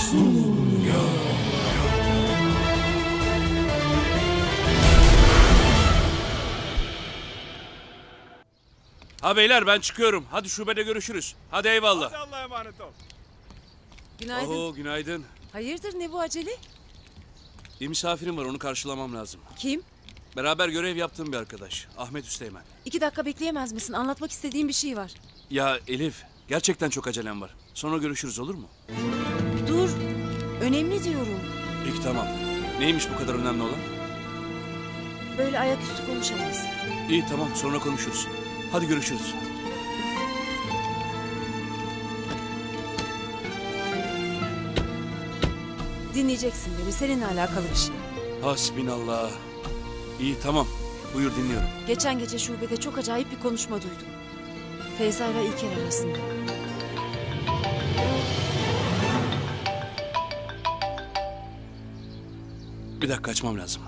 Ha beyler ben çıkıyorum. Hadi şubede görüşürüz. Hadi eyvallah. Hadi Allah'a emanet ol. Günaydın. Oho günaydın. Hayırdır ne bu acele? Bir misafirim var onu karşılamam lazım. Kim? Beraber görev yaptığım bir arkadaş. Ahmet Üsteğmen. 2 dakika bekleyemez misin? Anlatmak istediğim bir şey var. Ya Elif gerçekten çok acelem var. Sonra görüşürüz olur mu? Dur. Önemli diyorum. Peki tamam. Neymiş bu kadar önemli olan? Böyle ayaküstü konuşamayız. İyi tamam sonra konuşuruz. Hadi görüşürüz. Dinleyeceksin beni. Seninle alakalı bir şey. Hasbinallah. İyi tamam. Buyur dinliyorum. Geçen gece şubede çok acayip bir konuşma duydum. Feyza ile İlker arasında. Bir dakika açmam lazım.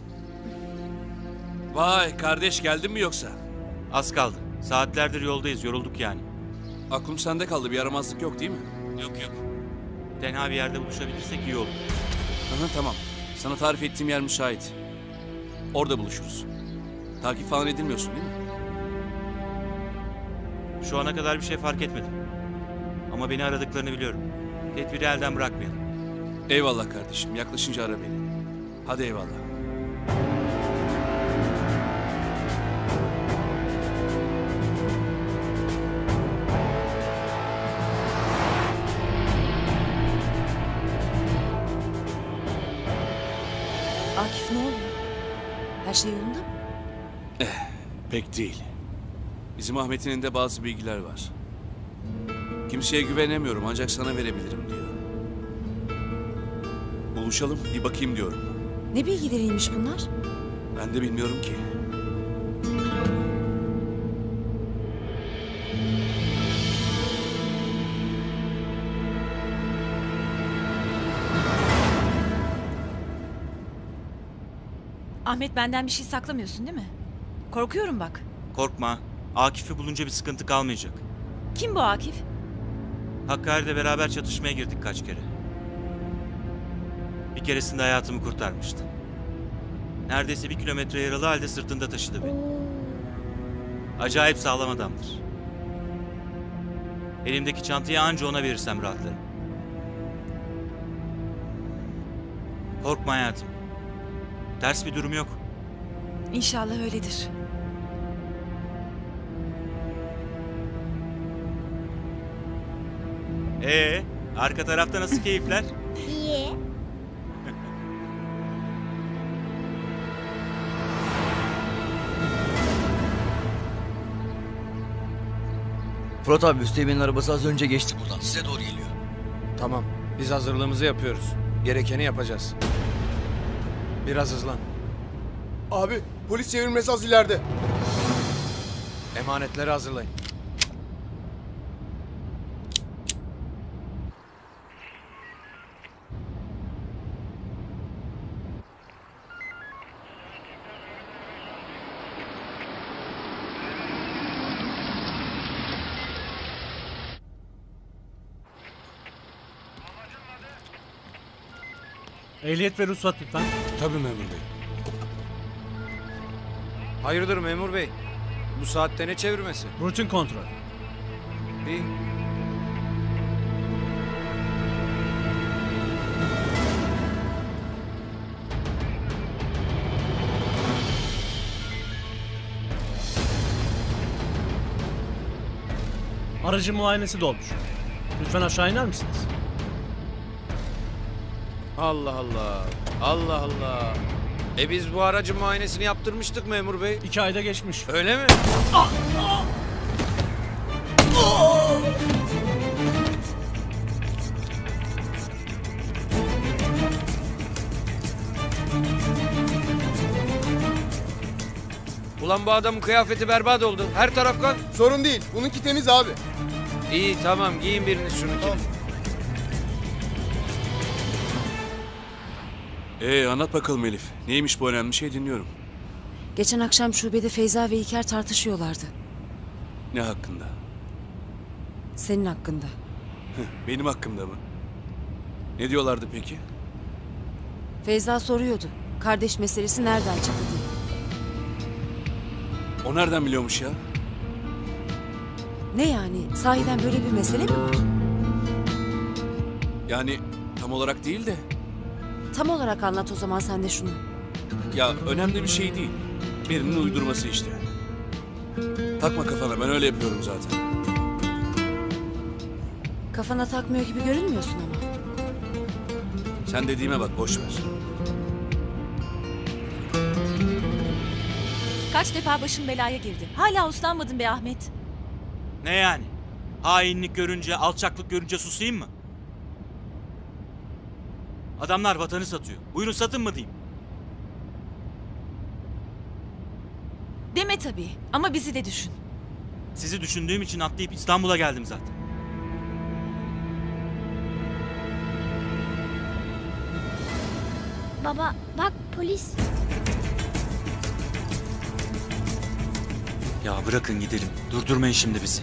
Vay kardeş geldin mi yoksa? Az kaldı. Saatlerdir yoldayız. Yorulduk yani. Aklım sende kaldı. Bir yaramazlık yok değil mi? Yok. Tenha bir yerde buluşabilirsek iyi olur. Aha, tamam. Sana tarif ettiğim yer müsait. Orada buluşuruz. Takip falan edilmiyorsun değil mi? Şu ana kadar bir şey fark etmedim. Ama beni aradıklarını biliyorum. Tedbiri elden bırakmayalım. Eyvallah kardeşim. Yaklaşınca ara beni. Hadi eyvallah. Akif ne oluyor? Her şey yolunda mı? Pek değil. Bizim Ahmet'in elinde bazı bilgiler var. Kimseye güvenemiyorum ancak sana verebilirim diyor. Buluşalım bir bakayım diyorum. Ne bilgileriymiş bunlar? Ben de bilmiyorum ki. Ahmet benden bir şey saklamıyorsun değil mi? Korkuyorum bak. Korkma. Akif'i bulunca bir sıkıntı kalmayacak. Kim bu Akif? Hakkari'de beraber çatışmaya girdik kaç kere. Bir keresinde hayatımı kurtarmıştı. Neredeyse 1 kilometre yaralı halde sırtında taşıdı beni. Acayip sağlam adamdır. Elimdeki çantayı anca ona verirsem rahatlarım. Korkma hayatım. Ters bir durum yok. İnşallah öyledir. Arka tarafta nasıl keyifler? İyi. Fırat abi Üsteğmen'in arabası az önce geçti buradan. Size doğru geliyor. Tamam. Biz hazırlığımızı yapıyoruz. Gerekeni yapacağız. Biraz hızlan. Abi polis çevirmesi az ileride. Emanetleri hazırlayın. Ehliyet ve ruhsat lütfen. Tabii memur bey. Hayırdır memur bey? Bu saatte ne çevirmesi? Rutin kontrol. İyi. Aracın muayenesi dolmuş. Lütfen aşağı iner misiniz? Allah Allah. Allah Allah. Biz bu aracın muayenesini yaptırmıştık memur bey. 2 ayda geçmiş. Öyle mi? Ulan bu adamın kıyafeti berbat oldu. Her taraf kan. Sorun değil. Bununki temiz abi. İyi tamam giyin biriniz şunu. Tamam. Anlat bakalım Elif. Neymiş bu önemli şey dinliyorum. Geçen akşam şubede Feyza ve İlker tartışıyorlardı. Ne hakkında? Senin hakkında. Benim hakkımda mı? Ne diyorlardı peki? Feyza soruyordu. Kardeş meselesi nereden çıktı diye. O nereden biliyormuş ya? Ne yani? Sahiden böyle bir mesele mi var? Yani tam olarak değil de. Tam olarak anlat o zaman sen de şunu. Ya önemli bir şey değil. Birinin uydurması işte. Takma kafana, ben öyle yapıyorum zaten. Kafana takmıyor gibi görünmüyorsun ama. Sen dediğime bak, boş ver. Kaç defa başım belaya girdi. Hala uslanmadın be Ahmet. Ne yani? Hainlik görünce, alçaklık görünce susayım mı? Adamlar vatanı satıyor. Buyurun satın mı diyeyim? Deme tabii ama bizi de düşün. Sizi düşündüğüm için atlayıp İstanbul'a geldim zaten. Baba bak polis. Ya bırakın gidelim. Durdurmayın şimdi bizi.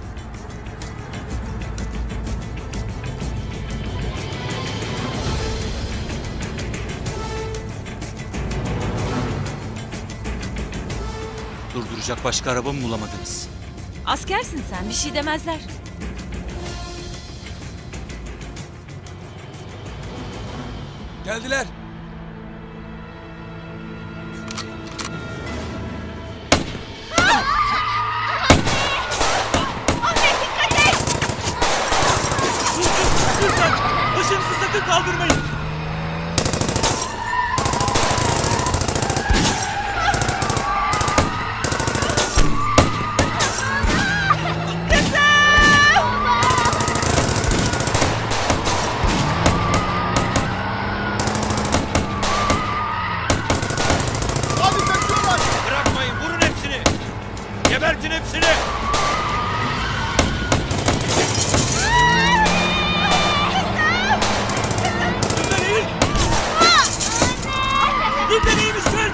Durduracak başka araba mı bulamadınız? Askersin sen, bir şey demezler. Geldiler. Lütfen! Başınızı sakın kaldırmayın! Abi kaçıyorlar. Bırakmayın, vurun hepsini. Gebertin hepsini. Lütfen iyi! Lütfen iyi misin?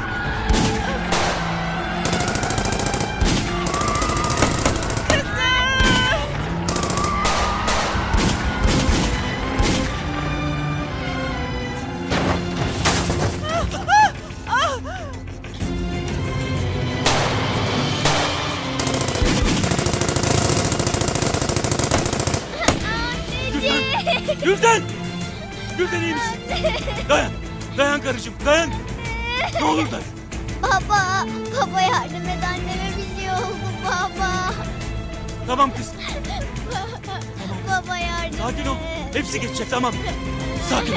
Gülden! Gülden iyi misin? Dayan! Dayan karıcığım, dayan! Ne olur dayan! Baba yardım et anneme bir şey oldu baba. Tamam kız, Baba yardım sakin ol. et. Hepsi geçecek, tamam. Sakin ol.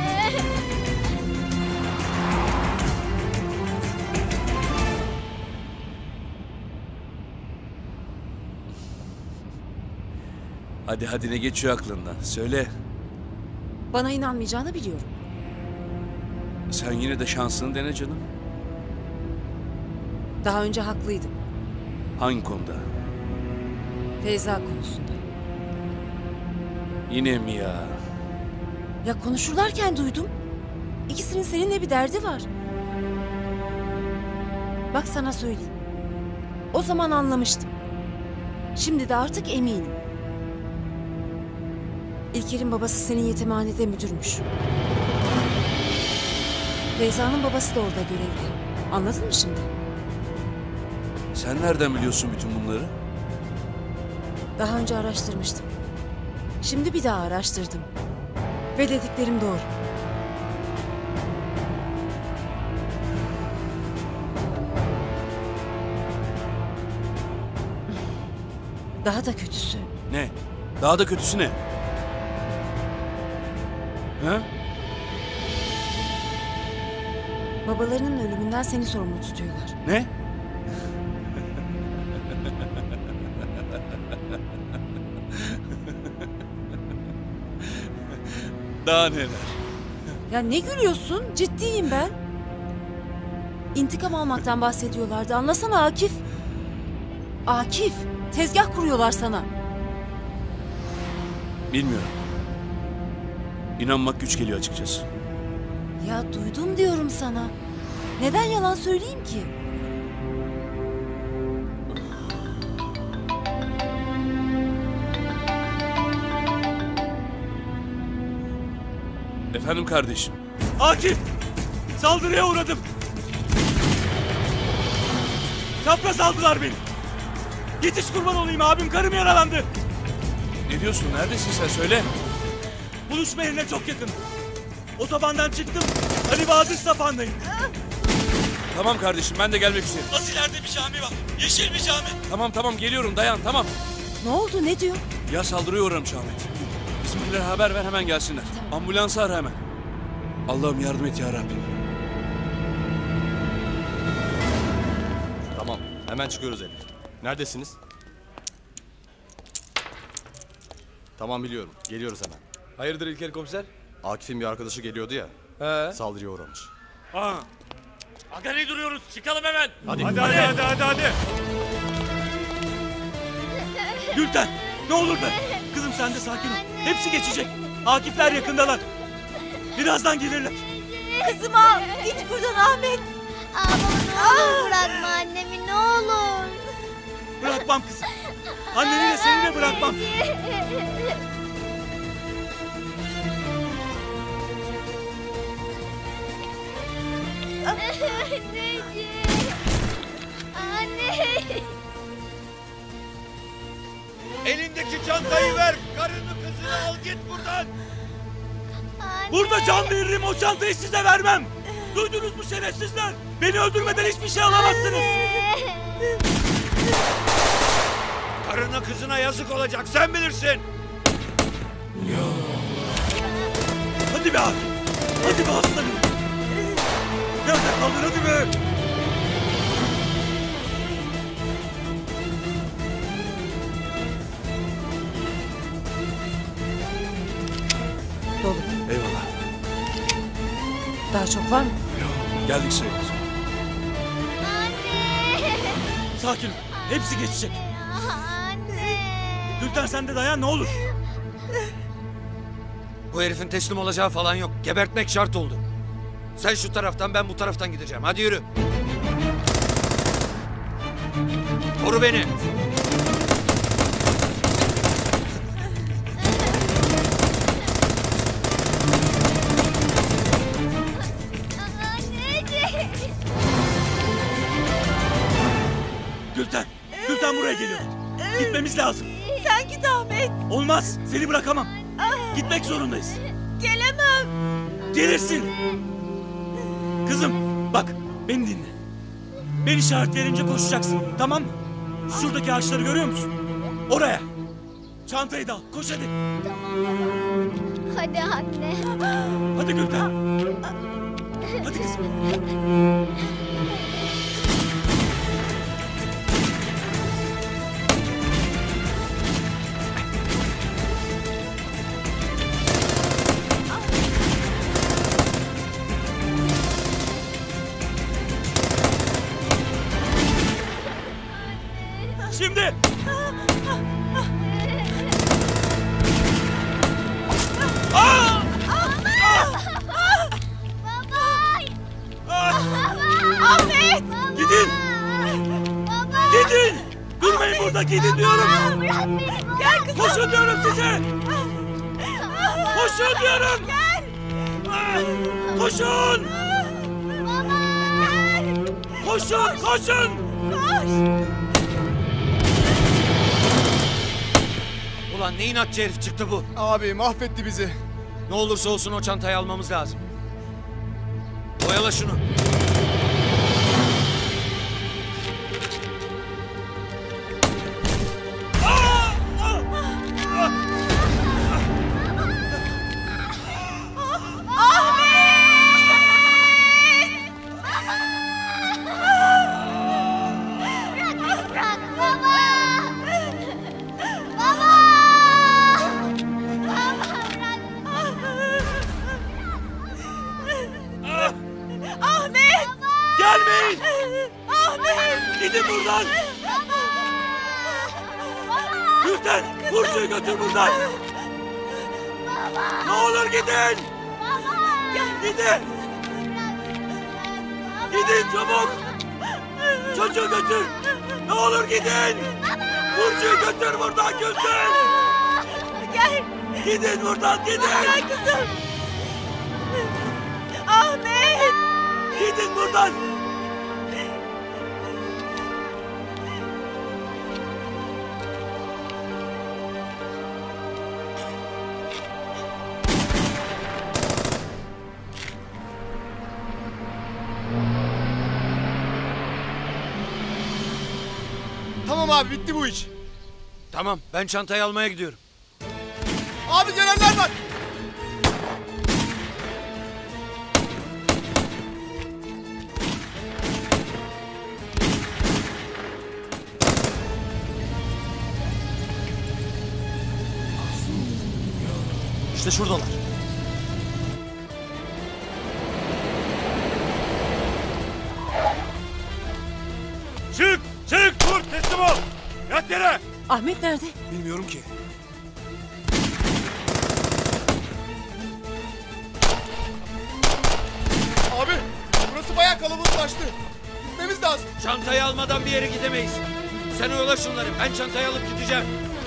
Hadi hadi, ne geçiyor aklından? Söyle. Bana inanmayacağını biliyorum. Sen yine de şansını dene canım. Daha önce haklıydım. Hangi konuda? Feyza konusunda. Yine mi ya? Ya konuşurlarken duydum. İkisinin seninle bir derdi var. Bak sana söyleyeyim. O zaman anlamıştım. Şimdi de artık eminim. İlker'in babası senin yetimhanede müdürmüş. Feyza'nın babası da orada görevli. Anladın mı şimdi? Sen nereden biliyorsun bütün bunları? Daha önce araştırmıştım. Şimdi bir daha araştırdım. Ve dediklerim doğru. Daha da kötüsü. Ne? Daha da kötüsü ne? Ha? Babalarının ölümünden seni sorumlu tutuyorlar. Ne? Daha neler? Ya ne gülüyorsun? Ciddiyim ben. İntikam almaktan bahsediyorlardı. Anlasana Akif. Akif, tezgah kuruyorlar sana. Bilmiyorum. İnanmak güç geliyor açıkçası. Ya duydum diyorum sana. Neden yalan söyleyeyim ki? Efendim kardeşim. Akif! Saldırıya uğradım. Çapraz aldılar beni. Yetiş kurban olayım, abim karım yaralandı. Ne diyorsun? Neredesin sen? Söyle. Buluşma yerine çok yakın. Otobandan çıktım. Ali Bahadır Sapan'dayım. Tamam kardeşim, ben de gelmek üzereyim. Az ileride bir cami var. Yeşil bir cami. Tamam geliyorum, dayan, tamam. Ne oldu, ne diyor? Ya saldırıya uğramış Ahmet. Bizimkilere haber ver, hemen gelsinler. Ambulansı ara hemen. Allah'ım yardım et ya Rabbim. Tamam. Hemen çıkıyoruz Elif. Neredesiniz? Tamam biliyorum. Geliyoruz hemen. Hayırdır İlker komiser? Akif'in bir arkadaşı geliyordu ya. He. Saldırıya uğramış. Aga ne duruyoruz? Çıkalım hemen. Hadi. Gülten ne olur be. Kızım sen de sakin ol. Hepsi geçecek. Akifler yakındalar. Birazdan gelirler. Kızım al, git buradan Ahmet. Aa, baba ne olur bırakma annemi ne olur. Bırakmam kızım. Anneni de seni de bırakmam. Anneciğim. Anne. Elindeki çantayı ver. Karını kızını al git buradan. Anne. Burada can veririm, o çantayı size vermem. Duydunuz mu şerefsizler? Beni öldürmeden hiçbir şey alamazsınız. Karına kızına yazık olacak sen bilirsin. Hadi be Akif. Hadi be aslanım. Nerede kaldın hadi be. Dolu. Eyvallah. Daha çok var mı? Yok, geldik sayılır. Anne. Sakin ol. Hepsi geçecek. Anne. Gülten sen de dayan ne olur. Bu herifin teslim olacağı falan yok. Gebertmek şart oldu. Sen şu taraftan ben bu taraftan gideceğim. Hadi yürü. Koru beni. Anneciğim. Gülten buraya geliyor. Gitmemiz lazım. Sen git Ahmet. Olmaz. Seni bırakamam. Gitmek zorundayız. Gelemem. Gelirsin. Kızım bak beni dinle. Ben işaret verince koşacaksın tamam mı? Şuradaki ağaçları görüyor musun? Oraya. Çantayı da al. Koş hadi. Hadi anne. Hadi Gülten. Hadi kızım. Şimdi. Ahmet. Gidin. Gidin. Durmayın burada gidin diyorum. Bırak beni baba. Gel kızım. Koşun diyorum size. Koşun diyorum. Koşun. Koşun, koşun. Ulan ne inatçı herif çıktı bu. Abi mahvetti bizi. Ne olursa olsun o çantayı almamız lazım. Oyala şunu. Bırak baba. Baba. Baba bırak. Ahmet. Gelmeyin. Ahmet. Gidin buradan. Gülten, Burcu'yu götür buradan. Ne olur gidin. Gidin. Gidin çabuk. Çocuğu götür. Ne olur gidin. Burcu'yu götür buradan Gülten. Gel. Gidin buradan gidin. Gel kızım. Gidin buradan. Tamam abi bitti bu iş. Tamam, ben çantayı almaya gidiyorum. Abi gelenler var. İşte şuradalar. Çık! Çık! Dur! Teslim ol! Yat yere! Ahmet nerede? Bilmiyorum ki. Abi burası bayağı kalabalıklaştı. Gitmemiz lazım. Çantayı almadan bir yere gidemeyiz. Sen oyala şunları, ben çantayı alıp gideceğim.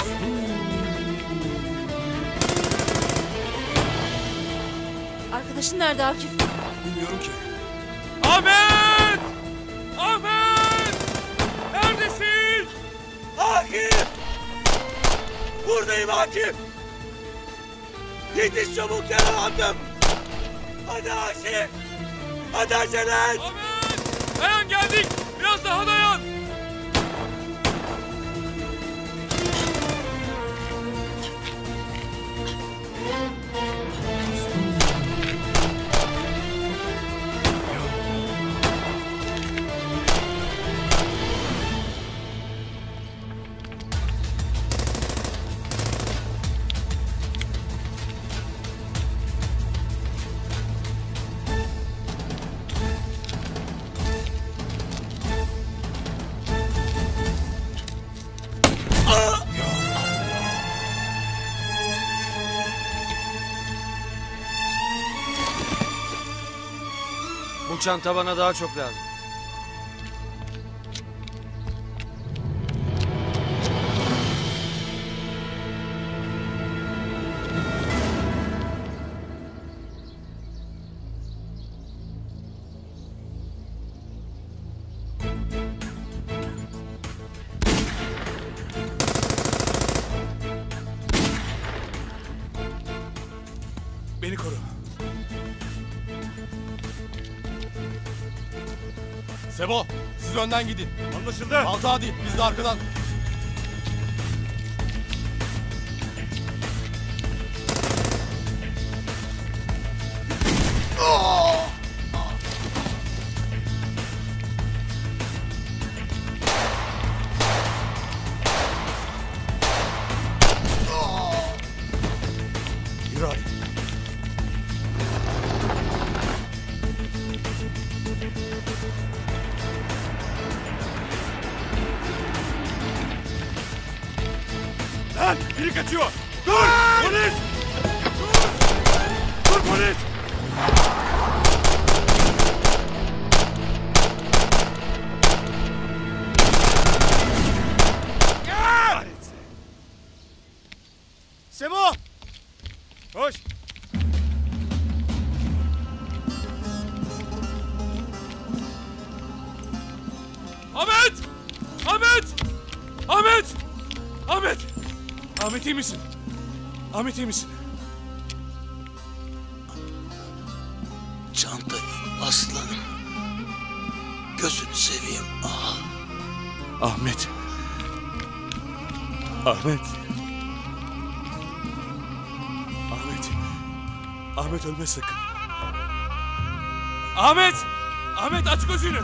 Arkadaşın nerede Akif? Bilmiyorum ki. Ahmet! Ahmet! Neredesin? Akif! Buradayım Akif! Yetiş çabuk, yaralandım! Hadi Akif! Hadi acele et! Ahmet! Dayan, geldik! Biraz daha dayan! Bu çanta bana daha çok lazım. Beni koru. Sebo siz önden gidin. Anlaşıldı. Altı hadi biz de arkadan. Yürü hadi. Lan biri kaçıyor. Dur! Polis! Dur! Dur polis! Sebo! Koş! Ahmet! Ahmet! Ahmet! Ahmet! Ahmet iyi misin? Ahmet iyi misin? Çantayı aslanım. Gözünü seveyim. Ah. Ahmet. Ahmet. Ahmet. Ahmet ölme sakın. Ahmet! Ahmet aç gözünü!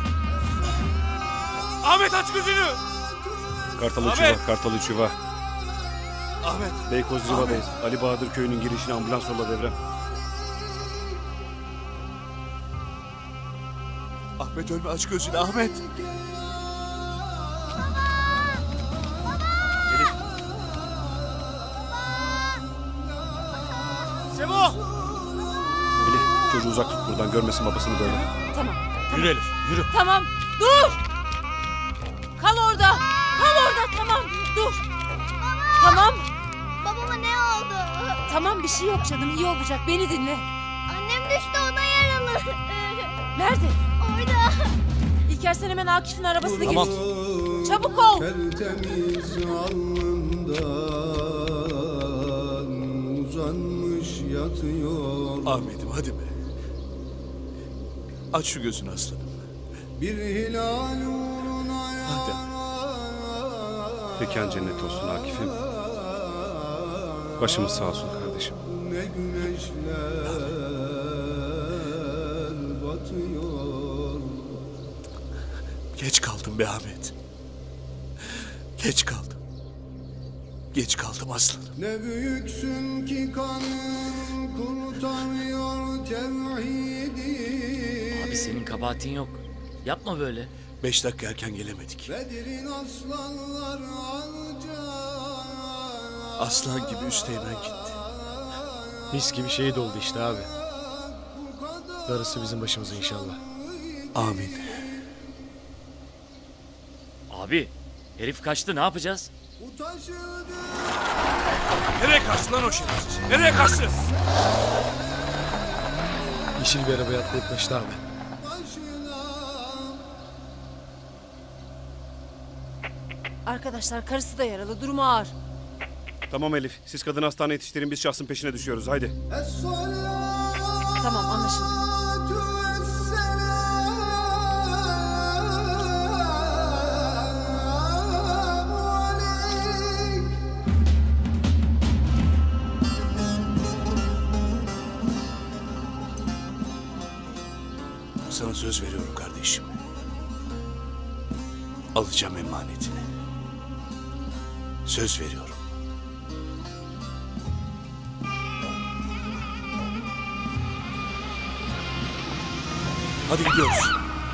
Ahmet aç gözünü! Kartal Ahmet! Uçuva, Kartal Uçuva. Ahmet. Beykoz Riva'dayız. Ali Bahadır köyünün girişine ambulans yolla devrem. Ahmet ölme, aç gözünü Ahmet. Elif. Sebo! Elif çocuğu uzak tut buradan, görmesin babasını böyle. Tamam. Yürü Elif, yürü. Tamam. Dur. Kal orada. Kal orada. Tamam. Dur. Tamam. Babama ne oldu? Tamam, bir şey yok canım. İyi olacak. Beni dinle. Annem düştü, o da yaralı. Nerede? Orada. İlker sen hemen Akif'in arabasına Tamam. geç. Çabuk ol. Tertemiz alnından uzanmış yatıyor. Ahmet'im hadi be. Aç şu gözünü aslanım. Bir hilal uğruna Hadi. Mekan cennet olsun Akif'im. Başımız sağ olsun kardeşim. ne güneşler batıyor. Geç kaldım be Ahmet. Geç kaldım. Geç kaldım aslanım. Ne büyüksün ki kanın kurtarıyor tevhidi. Abi senin kabahatin yok. Yapma böyle. 5 dakika erken gelemedik. Bedir'in aslanlar alca. Aslan gibi Üsteğmen gitti. Mis gibi şehit oldu işte abi. Darısı bizim başımıza inşallah. Amin. Abi herif kaçtı, ne yapacağız? Nereye kaçtı lan o şerefsiz? Nereye kaçtı? Yeşil bir arabaya atlayıp kaçtı abi. Arkadaşlar karısı da yaralı. Durumu ağır. Tamam Elif. Siz kadın hastane yetiştirin. Biz şahsın peşine düşüyoruz. Haydi. Tamam anlaşıldı. Sana söz veriyorum kardeşim. Alacağım emanetini. Söz veriyorum. Hadi gidiyoruz.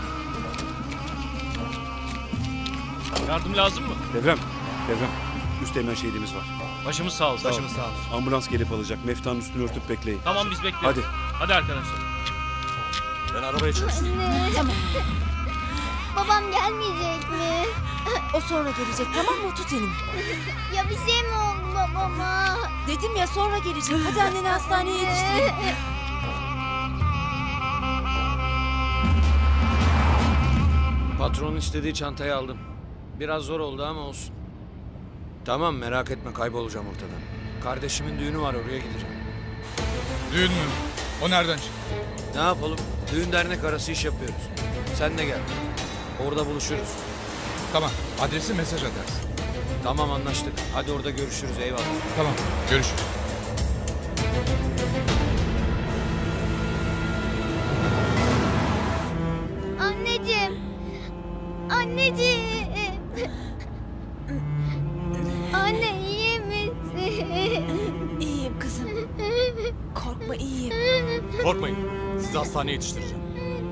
Yardım lazım mı? Devrem. Devrem. Üsteğmen şehidimiz var. Başımız sağ olsun. Başımız sağ olsun. Ambulans gelip alacak. Meftanın üstünü örtüp bekleyin. Tamam biz bekliyoruz. Hadi. Hadi arkadaşlar. Ben arabaya çalıştım. Tamam. Babam gelmeyecek mi? O sonra gelecek tamam mı? Tut elimi. Ya bir şey mi oldu babama? Dedim ya sonra gelecek. Hadi anneni hastaneye yetiştirelim. Patronun istediği çantayı aldım. Biraz zor oldu ama olsun. Tamam merak etme kaybolacağım ortadan. Kardeşimin düğünü var oraya gideceğim. Düğün mü? O nereden çıktı? Ne yapalım? Düğün dernek arası iş yapıyoruz. Sen de gel. Orada buluşuruz. Tamam. Adresi mesaj atarsın. Tamam anlaştık. Hadi orada görüşürüz eyvallah. Tamam. Görüşürüz. Anneciğim. Anneciğim. Anne iyi misin? İyiyim kızım. Korkma iyiyim. Korkmayın. Sizi hastaneye yetiştireceğim.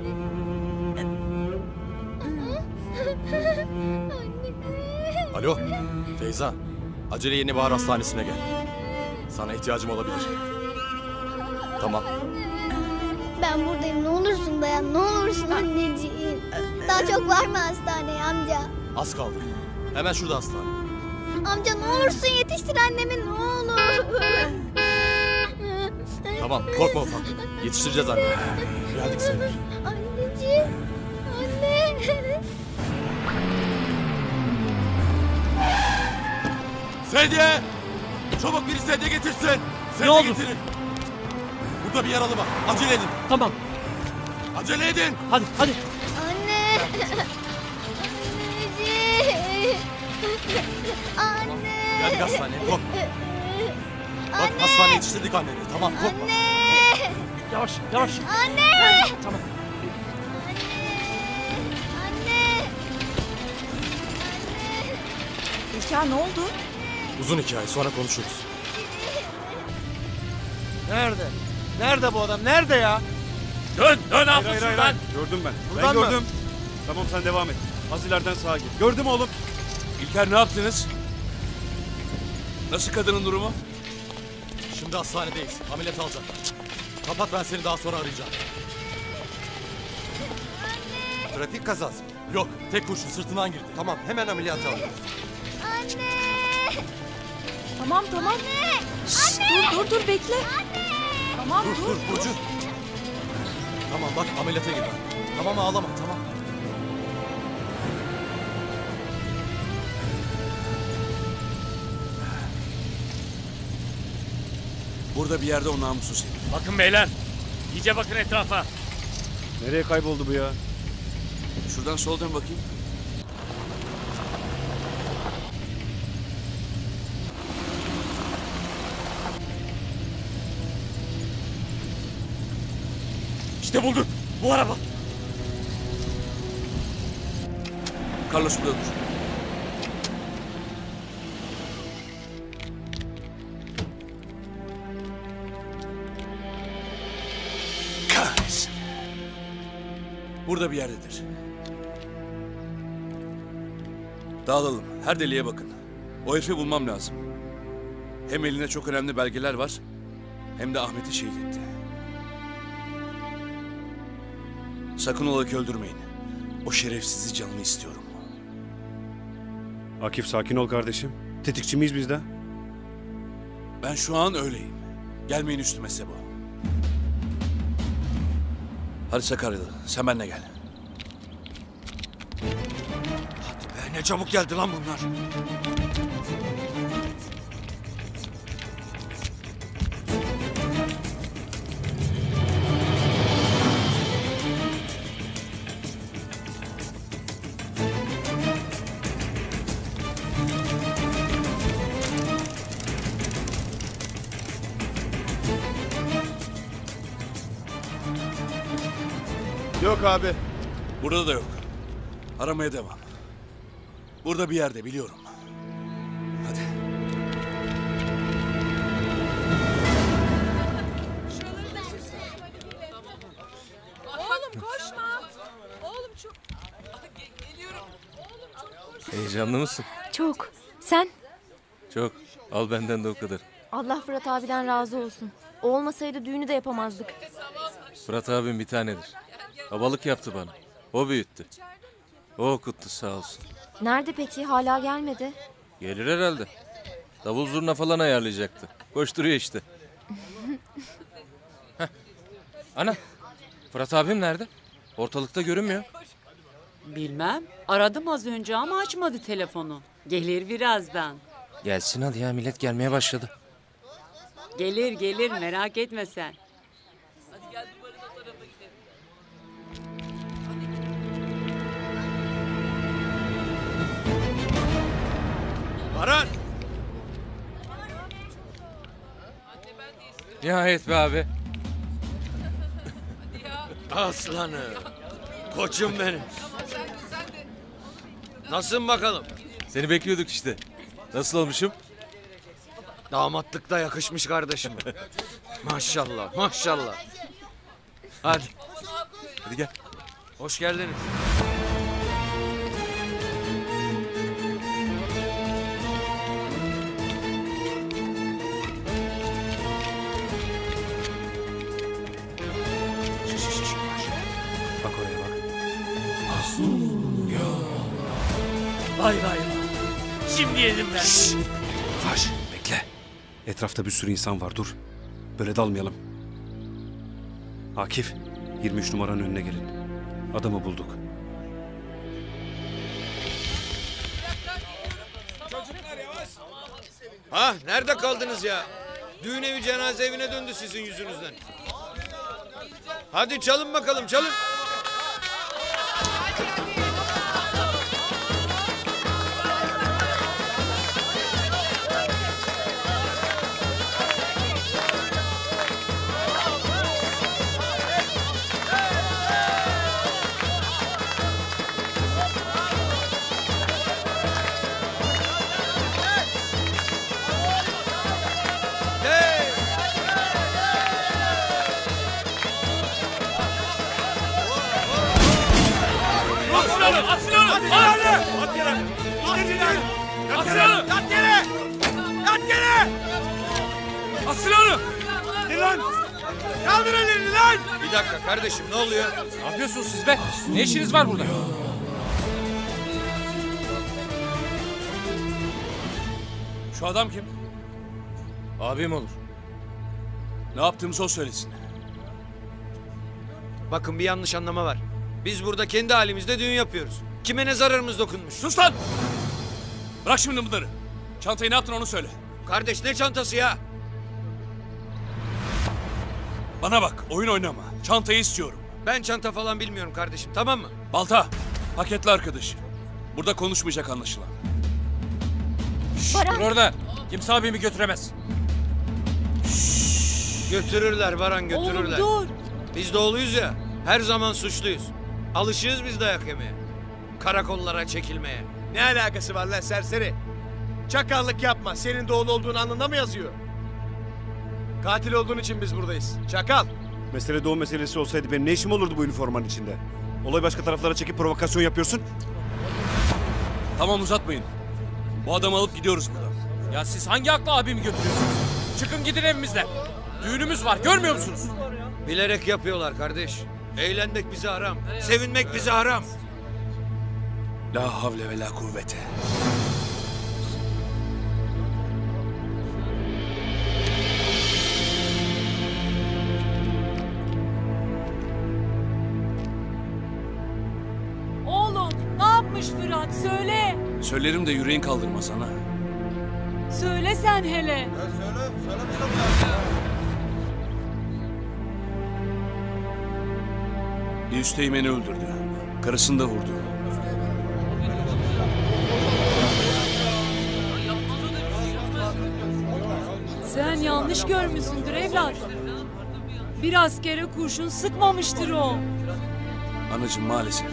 Alo. Feyza. Acele Yeni Bahar Hastanesi'ne gel. Sana ihtiyacım olabilir. Tamam. Ben buradayım. Ne olursun dayan. Ne olursun anneciğim. Daha çok var mı hastaneye amca? Az kaldı. Hemen şurada hastane. Amca ne olursun yetiştir annemi ne olur. Tamam korkma ufaklık. Yetiştireceğiz anne. Geldik sayılır. Anneciğim. Anne. Sedye! Çabuk biri sedye getirsin. Sedye oldu? getirin. Burada bir yaralı var. Acele edin. Tamam. Acele edin. Hadi hadi. Anne. Anneciğim. Anne. Geldik hastaneye. Korkma. Bak hastaneye yetiştirdik anneni. Tamam korkma. Anne. Yavaş yavaş. Anne. Tamam. Anne. İlker ne oldu? Uzun hikaye sonra konuşuruz. Nerede? Nerede bu adam? Nerede ya? Dön ne Hayır, yapıyorsun hayır, lan? hayır. Gördüm ben. Buradan ben mı? gördüm. Tamam sen devam et. Az ileriden sağa git. Gördüm oğlum. İlker ne yaptınız? Nasıl kadının durumu? Şimdi hastanedeyiz. Ameliyat alacaklar. Kapat ben seni daha sonra arayacağım. Trafik kazası. Yok tek kurşun sırtından girdi. Tamam hemen ameliyat alıyoruz. Anne. Tamam tamam. Şşt, dur bekle. Tamam Dur Burcu. Tamam bak ameliyata gir. Tamam ağlama tamam. Burada bir yerde o namussuz herif. Bakın beyler. İyice bakın etrafa. Nereye kayboldu bu ya? Şuradan sol dön bakayım. İşte bulduk. Bu araba. Carlos burada dur. Kahretsin. Burada bir yerdedir. Dağılalım. Her deliğe bakın. O herifi bulmam lazım. Hem elinde çok önemli belgeler var, hem de Ahmet'i şehit etti. Sakın ola ki öldürmeyin. O şerefsizi canını istiyorum. Akif sakin ol kardeşim. Tetikçi miyiz biz de? Ben şu an öyleyim. Gelmeyin üstüme Sebo. Hadi Sakaryalı, sen benimle gel. Hadi be, ne çabuk geldi lan bunlar. Yok abi. Burada da yok. Aramaya devam. Burada bir yerde biliyorum. Hadi. Oğlum koşma. Oğlum çok... Geliyorum. Oğlum çok koş. Heyecanlı mısın? Çok. Sen? Çok. Al benden de o kadar. Allah Fırat abiden razı olsun. O olmasaydı düğünü de yapamazdık. Fırat abim bir tanedir. Babalık yaptı bana. O büyüttü. O okuttu sağ olsun. Nerede peki? Hala gelmedi. Gelir herhalde. Davul zurna falan ayarlayacaktı. Koşturuyor işte. Heh. Ana. Fırat abim nerede? Ortalıkta görünmüyor. Bilmem. Aradım az önce ama açmadı telefonu. Gelir birazdan. Gelsin hadi ya, millet gelmeye başladı. Gelir gelir merak etme sen. Baran! Nihayet be abi. Aslanım. Koçum benim. Nasılsın bakalım? Seni bekliyorduk işte. Nasıl olmuşum? Damatlıkta yakışmış kardeşim. Maşallah, maşallah. Hadi. Hadi gel. Hoş geldiniz. Bak oraya bak. Vay vay. Şimdi yedim ben. Faş bekle. Etrafta bir sürü insan var, dur. Böyle dalmayalım. Akif, 23 numaranın önüne gelin. Adamı bulduk. Ha, nerede kaldınız ya? Düğün evi cenaze evine döndü sizin yüzünüzden. Hadi çalın bakalım, çalın. At silahını! At yere! At silahını! At silahını! Yat yere! Yat yere! At silahını! Lan! Kaldır ellerini lan! Bir dakika kardeşim, ne oluyor? Ne yapıyorsunuz siz be? Ne işiniz var burada? Şu adam kim? Abim olur. Ne yaptığımızı o söylesin. Bakın bir yanlış anlama var. Biz burada kendi halimizde düğün yapıyoruz. Kime ne zararımız dokunmuş? Sus lan! Bırak şimdi bunları. Çantayı ne yaptın onu söyle. Kardeş ne çantası ya? Bana bak, oyun oynama. Çantayı istiyorum. Ben çanta falan bilmiyorum kardeşim, tamam mı? Balta, paketli arkadaşı. Burada konuşmayacak anlaşılan. Baran. Dur orada. Kimse abimi götüremez. Götürürler Baran, götürürler. Oğlum dur. Biz doğuluyuz ya, her zaman suçluyuz. Alışığız biz dayak yemeye. Karakollara çekilmeye. Ne alakası var lan serseri? Çakallık yapma. Senin doğulu olduğun alnında mı yazıyor? Katil olduğun için biz buradayız. Çakal. Mesele doğum meselesi olsaydı benim ne işim olurdu bu üniformanın içinde? Olay başka taraflara çekip provokasyon yapıyorsun. Tamam uzatmayın. Bu adamı alıp gidiyoruz buradan. Ya siz hangi akla abimi götürüyorsunuz? Çıkın gidin evimizden. Düğünümüz var, görmüyor musunuz? Bilerek yapıyorlar kardeş. Eğlenmek bize haram. Sevinmek bize haram. La havle ve la kuvvete. Oğlum ne yapmış Fırat söyle. Söylerim de yüreğin kaldırmaz ana. Söyle sen hele. Bir üsteğmeni öldürdü. Karısını da vurdu. Sen yanlış görmüşsündür evlat. Bir askere kurşun sıkmamıştır o. Anacığım maalesef.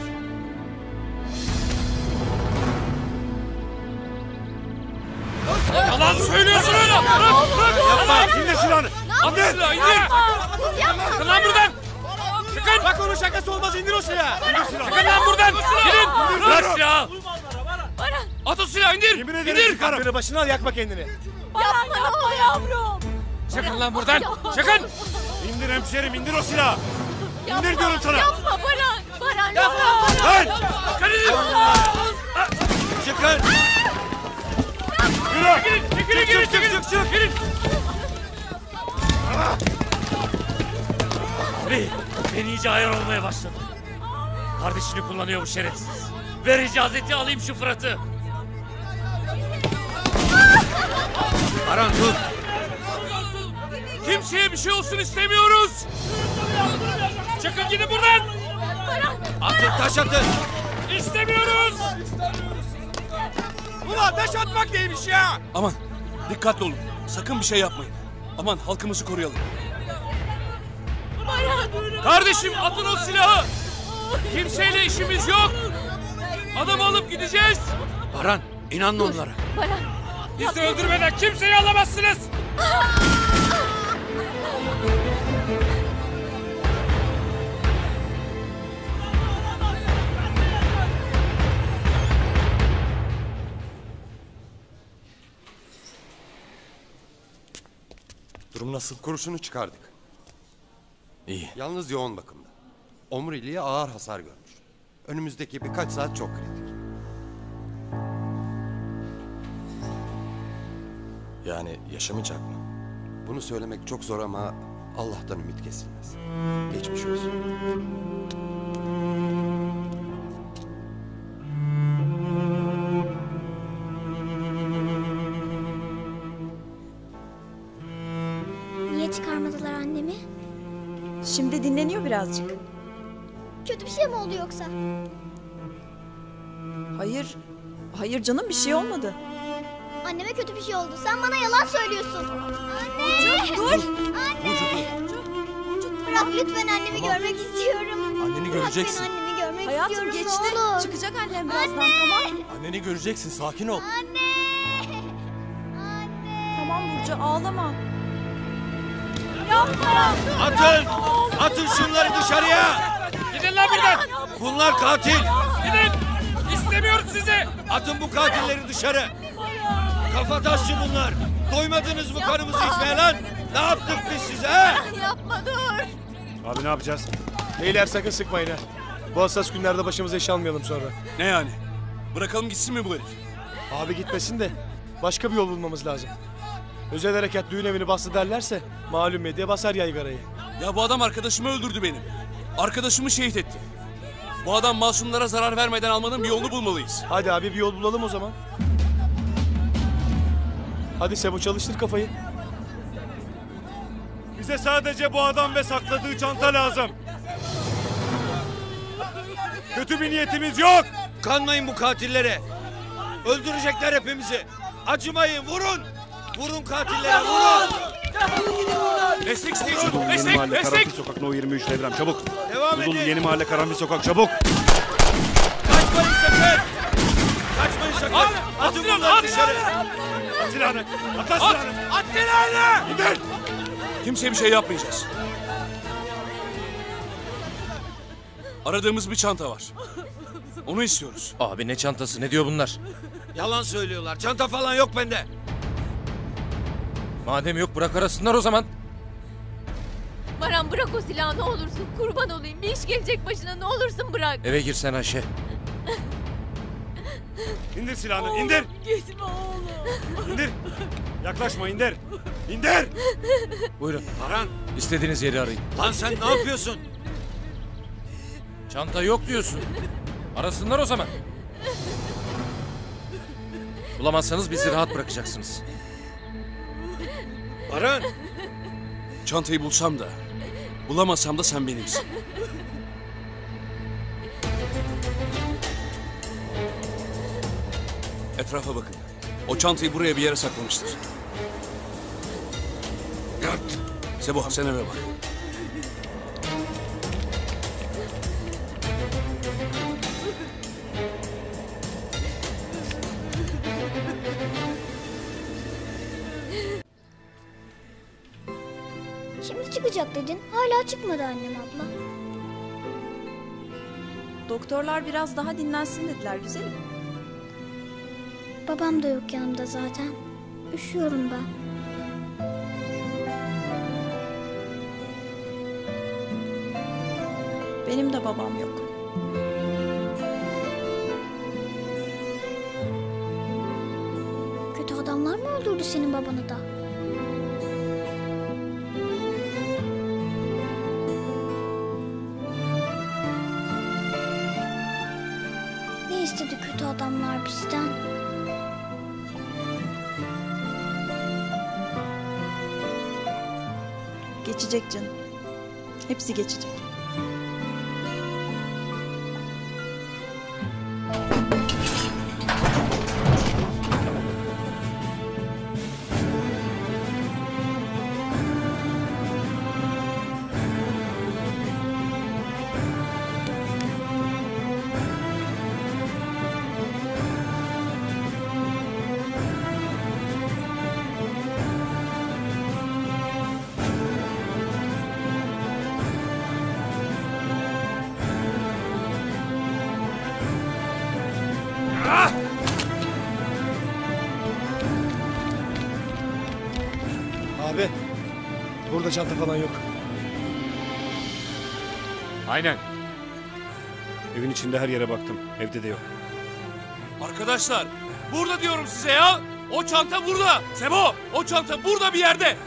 Yalan söylüyorsun öyle. Yapma! İndir silahını! Atın silahı, indir. Çıkın lan buradan. Çıkın. Bak onun şakası olmaz. İndir o silahı. Çıkın lan buradan. Gidin. Bırak silahı. At o silahı, indir. Yemin ederim İndir. çıkarım. Aklını başına al, yakma kendini. Yapma yavrum. Çıkın lan buradan. Çıkın. İndir hemşerim, indir o silahı! İndir diyorum sana! Yapma Baran. Baran Lan! Çıkın. Yürü! Çekilin. Girin. Ben iyice ayar olmaya başladım. Kardeşini kullanıyor bu şerefsiz. Ver icazeti, alayım şu Fırat'ı. Baran dur. Kimseye bir şey olsun istemiyoruz. Çıkın gidin buradan. Atın, taş atın. İstemiyoruz. Ulan taş atmak neymiş ya? Aman dikkatli olun. Sakın bir şey yapmayın. Aman halkımızı koruyalım. Kardeşim atın o silahı. Kimseyle işimiz yok. Adamı alıp gideceğiz. Baran, inanma onlara. Bizi öldürmeden kimseyi alamazsınız. Durum nasıl? Kurşunu çıkardık. İyi. Yalnız yoğun bakımda. Omuriliğe ağır hasar görmüş. Önümüzdeki birkaç saat çok kritik. Yani yaşamayacak mı? Bunu söylemek çok zor ama Allah'tan ümit kesilmez. Geçmiş olsun. Niye çıkarmadılar annemi? Şimdi dinleniyor birazcık. Kötü bir şey mi oldu yoksa? Hayır. Hayır canım bir şey olmadı. Anneme kötü bir şey oldu. Sen bana yalan söylüyorsun. Anne! Dur! Anne! Bırak lütfen annemi görmek istiyorum. Anneni göreceksin. Bırak ben annemi görmek Hayatım istiyorum. geçti. Ne olur. Çıkacak annem birazdan tamam. Anneni göreceksin, sakin ol. Anne! Tamam Burcu ağlama. Atın. Atın şunları dışarıya. Gidin lan buradan. Bunlar katil. Gidin. İstemiyoruz sizi. Atın bu katilleri dışarı. Kafatasçı bunlar. Doymadınız mı kanımızı içmeye lan? Ne yaptık biz size he? Yapma dur. Abi ne yapacağız? Beyler sakın sıkmayın ha. Bu hassas günlerde başımıza iş almayalım sonra. Ne yani? Bırakalım gitsin mi bu herif? Abi gitmesin de başka bir yol bulmamız lazım. Özel harekat düğün evini bastı derlerse malum medya basar yaygarayı. Ya bu adam arkadaşımı öldürdü benim. Arkadaşımı şehit etti. Bu adam masumlara zarar vermeden almanın bir yolunu bulmalıyız. Hadi abi bir yol bulalım o zaman. Hadi Sebo çalıştır kafayı. Bize sadece bu adam ve sakladığı çanta lazım. Kötü bir niyetimiz yok. Kanmayın bu katillere. Öldürecekler hepimizi. Acımayın, vurun. Vurun katillere, vurun. Destek isteyin. Yeni Destek, Mahalle destek. Karanfil Sokak No 23 Devrem çabuk. Devam edin. Yeni Mahalle Karanfil Sokak çabuk. Kaçmayın sakın. Kaçmayın sakın. Atın bunları dışarı. At silahını. At silahını. At silahını. İndir. Kimseye bir şey yapmayacağız. Aradığımız bir çanta var. Onu istiyoruz. Abi ne çantası, ne diyor bunlar? Yalan söylüyorlar. Çanta falan yok bende. Madem yok bırak arasınlar o zaman. Baran bırak o silahı ne olursun. Kurban olayım. Bir iş gelecek başına ne olursun bırak. Eve girsen Ayşe. İndir silahını indir. Gitme oğlum. İndir. Yaklaşma indir. İndir. Buyurun. Baran. İstediğiniz yeri arayın. Lan sen ne yapıyorsun? Çanta yok diyorsun. Arasınlar o zaman. Bulamazsanız bizi rahat bırakacaksınız. Baran. Çantayı bulsam da, bulamazsam da sen benimsin. Etrafa bakın. O çantayı buraya bir yere saklamıştır. Sebo sen eve bak. Şimdi çıkacak dedin. Hala çıkmadı annem abla. Doktorlar biraz daha dinlensin dediler güzelim. Babam da yok yanımda zaten. Üşüyorum ben. Benim de babam yok. Kötü adamlar mı öldürdü senin babanı da? Ne istedi kötü adamlar bizden? Geçecek canım. Hepsi geçecek. Abi. Burada çanta falan yok. Aynen. Evin içinde her yere baktım. Evde de yok. Arkadaşlar, burada diyorum size ya. O çanta burada. Sebo, o çanta burada bir yerde.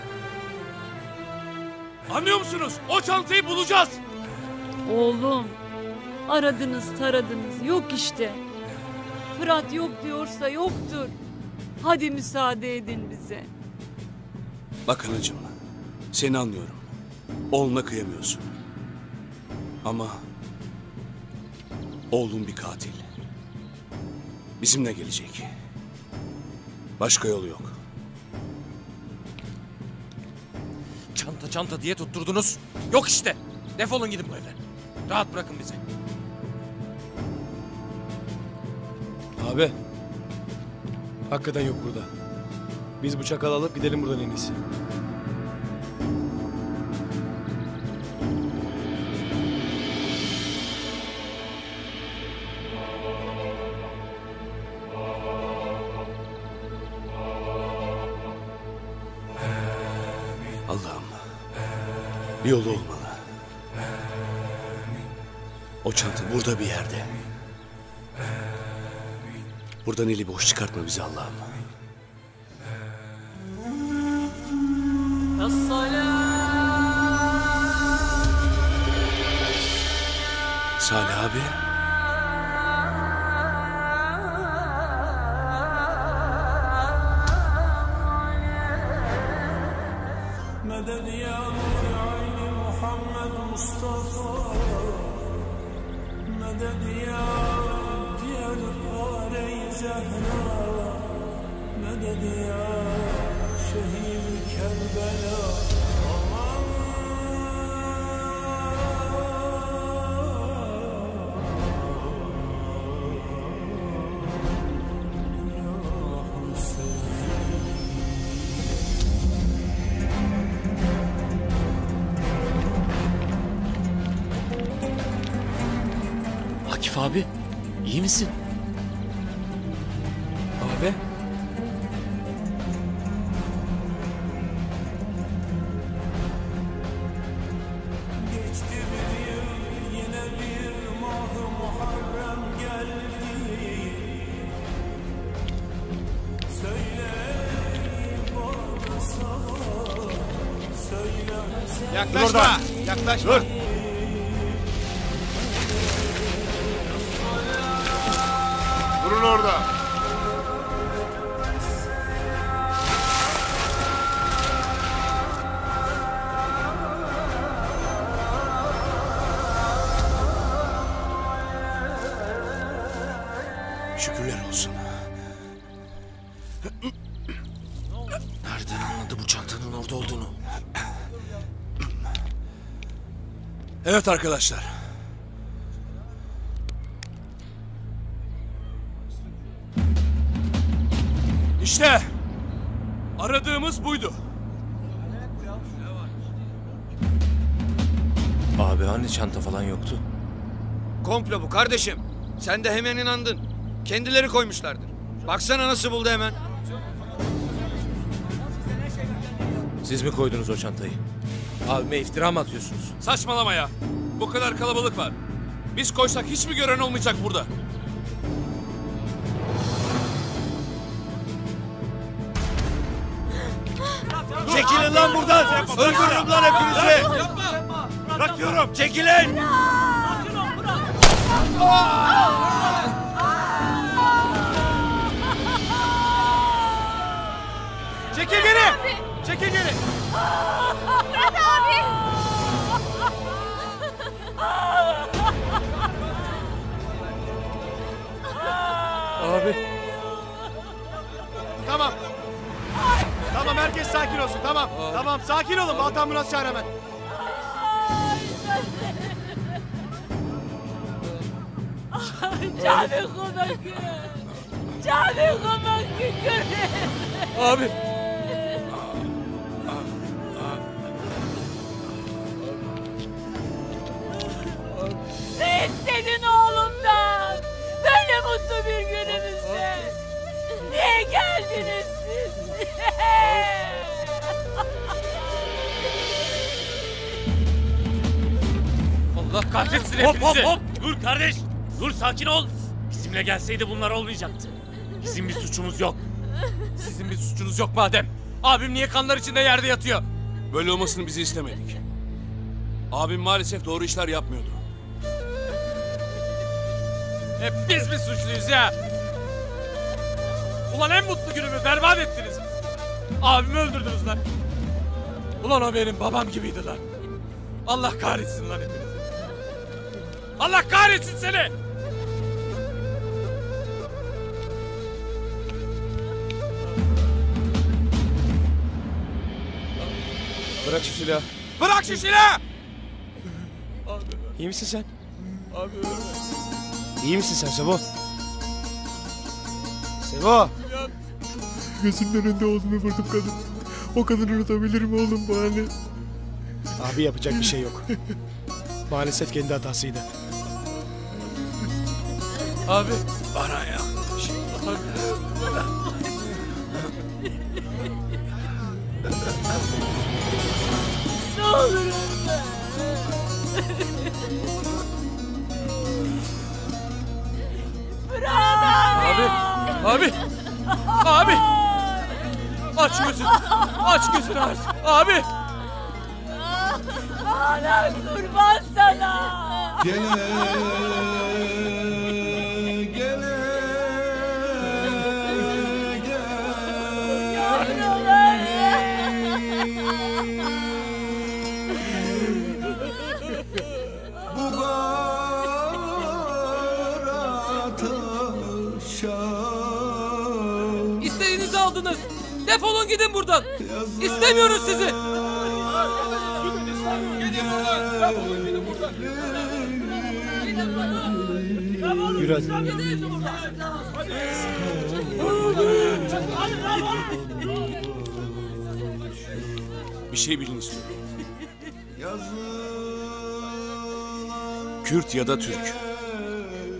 Anlıyor musunuz? O çantayı bulacağız. Oğlum, aradınız taradınız yok işte. Fırat yok diyorsa yoktur. Hadi müsaade edin bize. Bak anacığım, seni anlıyorum. Oğluna kıyamıyorsun. Ama oğlun bir katil. Bizimle gelecek. Başka yolu yok. Çanta çanta diye tutturdunuz. Yok işte. Defolun gidin bu evden. Rahat bırakın bizi. Abi. Hakikaten yok burada. Biz bu çakalı alıp gidelim buradan en iyisi. Allah'ım. Bir yolu olmalı. O çanta burada bir yerde. Buradan eli boş çıkartma bizi Allah'ım. Salih abi. Akif abi, iyi misin? Abi. Yaklaşma. Yaklaşma. Dur. Durun orada. Şükürler olsun. Nereden anladı bu çantanın orada olduğunu? Evet arkadaşlar. İşte aradığımız buydu. Abi hani çanta falan yoktu? Komplo bu kardeşim. Sen de hemen inandın. Kendileri koymuşlardır. Baksana nasıl buldu hemen. Siz mi koydunuz o çantayı? Abime iftira mı atıyorsunuz? Saçmalama ya. Bu kadar kalabalık var. Biz koysak hiç mi gören olmayacak burada? Çekilin lan buradan. Öldürürüm lan hepinizi. Bırakıyorum. Çekilin. Çekil geri. Çekil geri. Fırat abi! Abi. Tamam. Tamam herkes sakin olsun. Tamam. Tamam sakin olun. Baltan Murat çağır hemen. Canım kumak. Canım kumak. Abi. Ne istedin oğlumdan? Böyle mutlu bir günümüzde. Niye geldiniz siz? Allah kahretsin hepinizi. Hop. Dur kardeş. Dur sakin ol. Bizimle gelseydi bunlar olmayacaktı. Bizim bir suçumuz yok. Sizin bir suçunuz yok madem. Abim niye kanlar içinde yerde yatıyor? Böyle olmasını bizi istemedik. Abim maalesef doğru işler yapmıyordu. Hep biz mi suçluyuz ya? Ulan en mutlu günümü berbat ettiniz. Abimi öldürdünüz lan. Ulan o benim babam gibiydi lan. Allah kahretsin lan hepinizi. Allah kahretsin seni. Bırak şu silahı. Bırak şu silahı. İyi misin sen? Abi ölme. İyi misin sen Sebo? Sebo! Gözümün önünde oğlumu vurdum kadın. O kadını unutabilir mi oğlum bu hali? Abi yapacak bir şey yok. Maalesef kendi hatasıydı. Abi. Bana ya. Ne olur ölme. Fırat abi. Abi. Abi. Aç gözünü. Aç gözünü artık. Abi. Ana kurban sana. İstediğinizi aldınız. Defolun gidin buradan. İstemiyoruz sizi. Gidin buradan. Defolun gidin buradan. Yürü hadi. Bir şey bilin istiyorum. Kürt ya da Türk.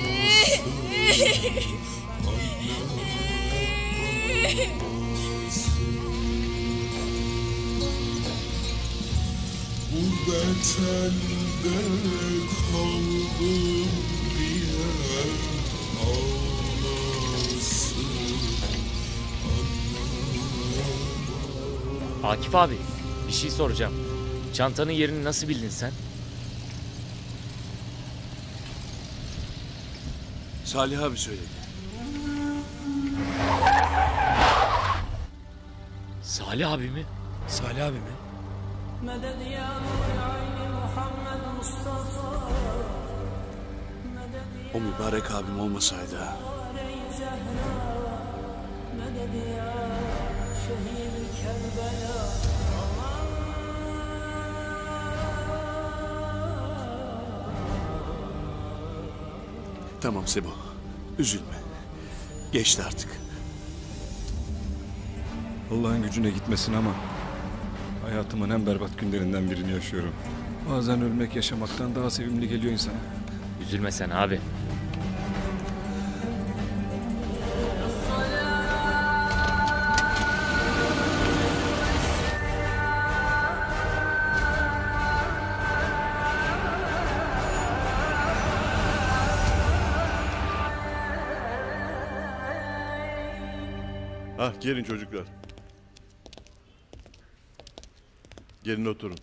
Bu betende kaldım diye ağlasın. Akif abi, bir şey soracağım. Çantanın yerini nasıl bildin sen? Salih abi söyledi. Salih abi mi? Salih abi mi? O mübarek abim olmasaydı. Tamam Sebo. Üzülme. Geçti artık. Allah'ın gücüne gitmesin ama hayatımın en berbat günlerinden birini yaşıyorum. Bazen ölmek yaşamaktan daha sevimli geliyor insana. Üzülme sen abi. Gelin çocuklar. Gelin oturun.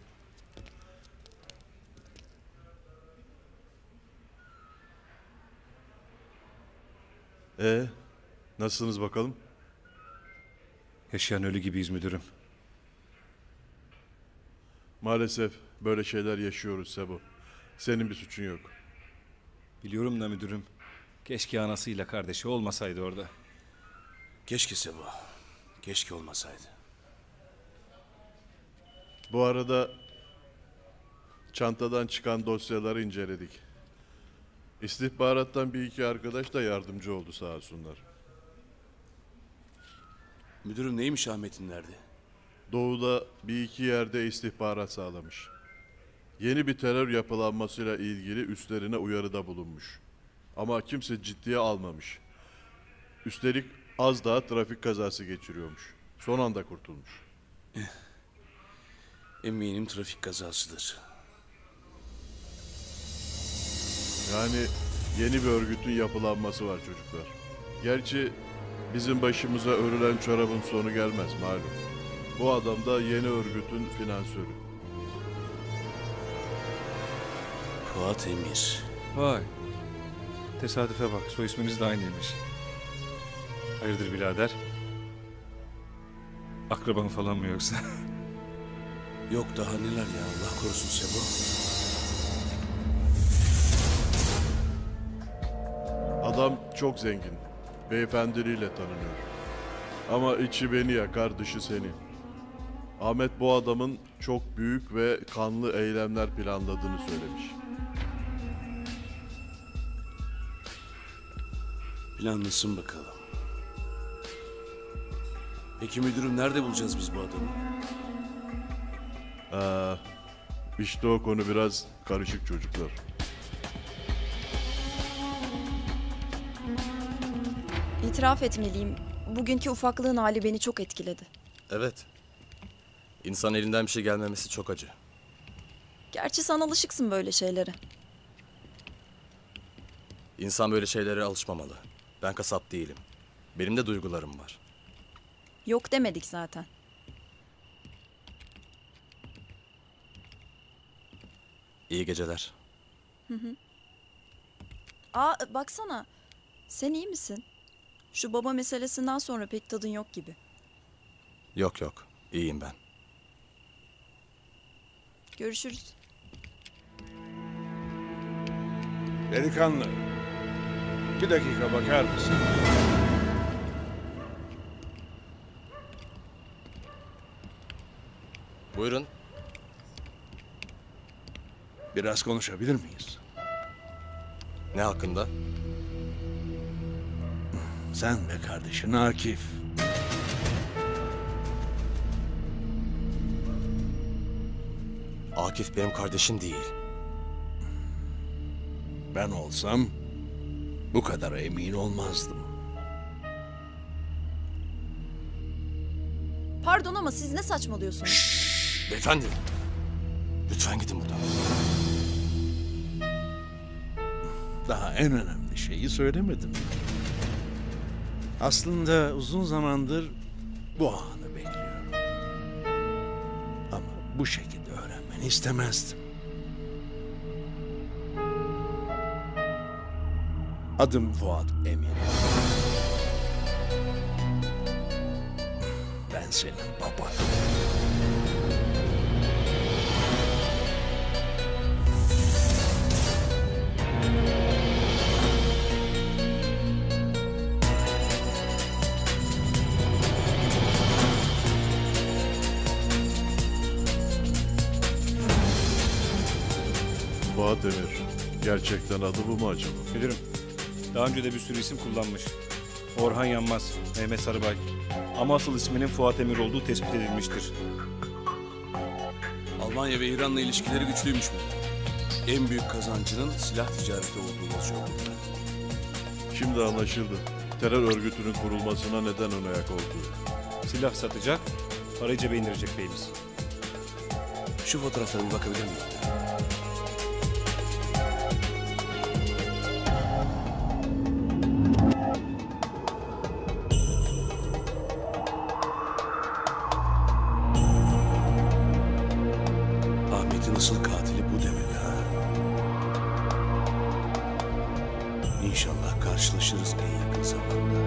Nasılsınız bakalım? Yaşayan ölü gibiyiz müdürüm. Maalesef böyle şeyler yaşıyoruz Sebo. Senin bir suçun yok. Biliyorum da müdürüm. Keşke anasıyla kardeşi olmasaydı orada. Keşke Sebo. Keşke olmasaydı. Bu arada çantadan çıkan dosyaları inceledik. İstihbarattan bir iki arkadaş da yardımcı oldu sağ olsunlar. Müdürüm neymiş Ahmet'in derdi? Doğu'da bir iki yerde istihbarat sağlamış. Yeni bir terör yapılanmasıyla ilgili üstlerine uyarıda bulunmuş. Ama kimse ciddiye almamış. Üstelik az daha trafik kazası geçiriyormuş. Son anda kurtulmuş. Eminim trafik kazasıdır. Yani yeni bir örgütün yapılanması var çocuklar. Gerçi bizim başımıza örülen çorabın sonu gelmez malum. Bu adam da yeni örgütün finansörü. Fuat Emir. Vay. Tesadüfe bak, soy isminiz de aynıymış. Hayırdır birader? Akraban falan mı yoksa? Yok daha neler ya, Allah korusun Sebo. Adam çok zengin. Beyefendiliğiyle tanınıyor. Ama içi beni yakar, dışı seni. Ahmet bu adamın çok büyük ve kanlı eylemler planladığını söylemiş. Planlasın bakalım. Peki müdürüm nerede bulacağız biz bu adamı? İşte o konu biraz karışık çocuklar. İtiraf etmeliyim. Bugünkü ufaklığın hali beni çok etkiledi. Evet. İnsan elinden bir şey gelmemesi çok acı. Gerçi sen alışıksın böyle şeylere. İnsan böyle şeylere alışmamalı. Ben kasap değilim. Benim de duygularım var. Yok demedik zaten. İyi geceler. Hı hı. Aa baksana. Sen iyi misin? Şu baba meselesinden sonra pek tadın yok gibi. Yok yok. İyiyim ben. Görüşürüz. Delikanlı. Bir dakika bakar mısın? Buyurun. Biraz konuşabilir miyiz? Ne hakkında? Sen ve kardeşin Akif. Akif benim kardeşim değil. Ben olsam bu kadar emin olmazdım. Pardon ama siz ne saçmalıyorsunuz? Beyefendi. Lütfen gidin buradan. Daha en önemli şeyi söylemedim. Aslında uzun zamandır bu anı bekliyorum. Ama bu şekilde öğrenmeni istemezdim. Adım Fuat Emir. Ben senin baban. Fuat Emir. Gerçekten adı bu mu acaba? Müdürüm, daha önce de bir sürü isim kullanmış. Orhan Yanmaz, Mehmet Sarıbay. Ama asıl isminin Fuat Emir olduğu tespit edilmiştir. Almanya ve İran'la ilişkileri güçlüymüş bu. En büyük kazancının silah ticareti olduğu yazıyor burada. Şimdi anlaşıldı. Terör örgütünün kurulmasına neden ön ayak olduğu. Silah satacak, parayı cebe indirecek beyimiz. Şu fotoğraflara bir bakabilir miyim? Ahmet'in asıl katili bu demek ha. İnşallah karşılaşırız en yakın zamanda.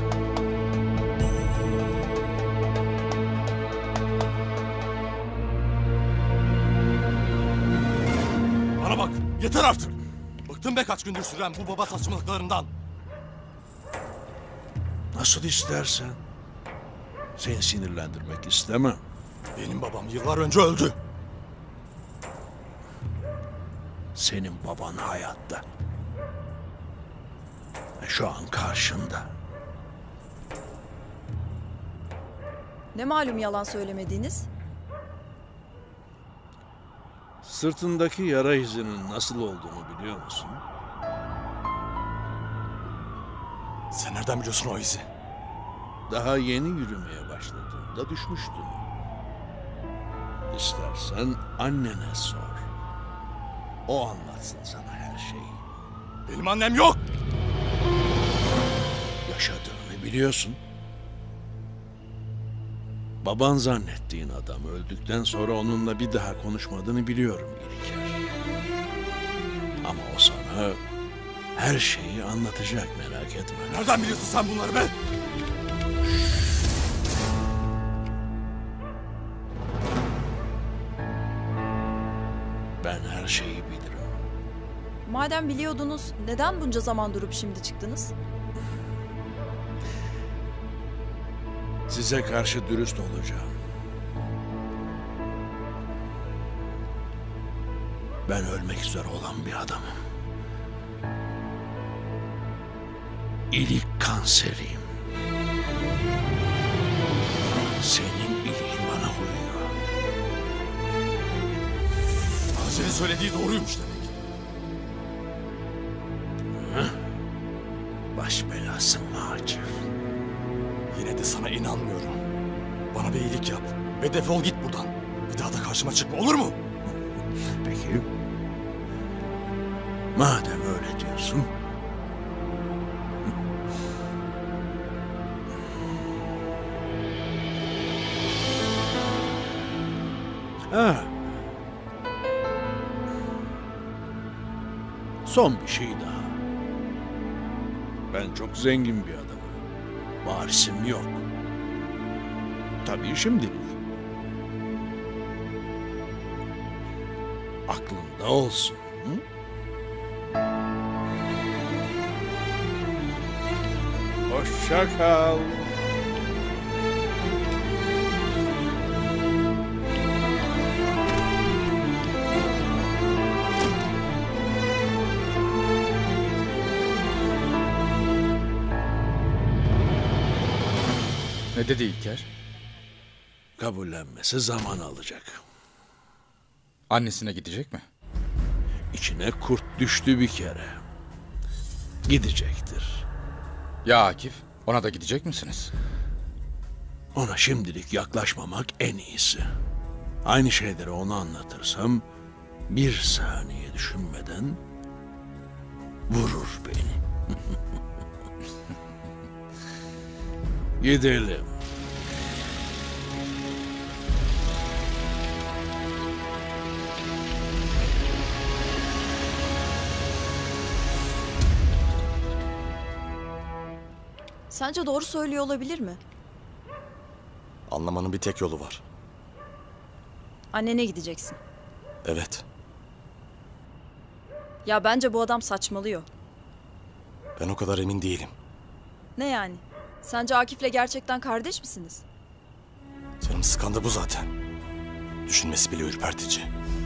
Bana bak, yeter artık. Bıktım be kaç gündür süren bu baba saçmalıklarından. Nasıl istersen. Seni sinirlendirmek istemem. Benim babam yıllar önce öldü. Senin baban hayatta. Şu an karşında. Ne malum yalan söylemediğiniz? Sırtındaki yara izinin nasıl olduğunu biliyor musun? Sen nereden biliyorsun o izi? Daha yeni yürümeye başladığında düşmüştün. İstersen annene sor. O anlatsın sana her şeyi. Benim annem yok. Yaşadığını biliyorsun. Baban zannettiğin adam öldükten sonra onunla bir daha konuşmadığını biliyorum İlker. Ama o sana her şeyi anlatacak, merak etme. Nereden biliyorsun sen bunları be? Ben her şeyi bilirim. Madem biliyordunuz, neden bunca zaman durup şimdi çıktınız? Size karşı dürüst olacağım. Ben ölmek üzere olan bir adamım. İlik kanseriyim. Senin iliğin bana uyuyor. Hacer'in söylediği doğruymuş demek. Baş belası Macir. Yine de sana inanmıyorum. Bana bir iyilik yap ve defol git buradan. Bir daha da karşıma çıkma, olur mu? Peki. Madem öyle diyorsun. Ha. Son bir şey daha. Ben çok zengin bir adamım. Varisim yok. Tabii şimdilik. Aklında olsun. Hı? Hoşça kal. Ne dedi İlker? Kabullenmesi zaman alacak. Annesine gidecek mi? İçine kurt düştü bir kere. Gidecektir. Ya Akif, ona da gidecek misiniz? Ona şimdilik yaklaşmamak en iyisi. Aynı şeyleri ona anlatırsam bir saniye düşünmeden vurur beni. Gidelim. Sence doğru söylüyor olabilir mi? Anlamanın bir tek yolu var. Annene gideceksin. Evet. Ya bence bu adam saçmalıyor. Ben o kadar emin değilim. Ne yani? Sence Akif'le gerçekten kardeş misiniz? Canım sıkan da bu zaten. Düşünmesi bile ürpertici.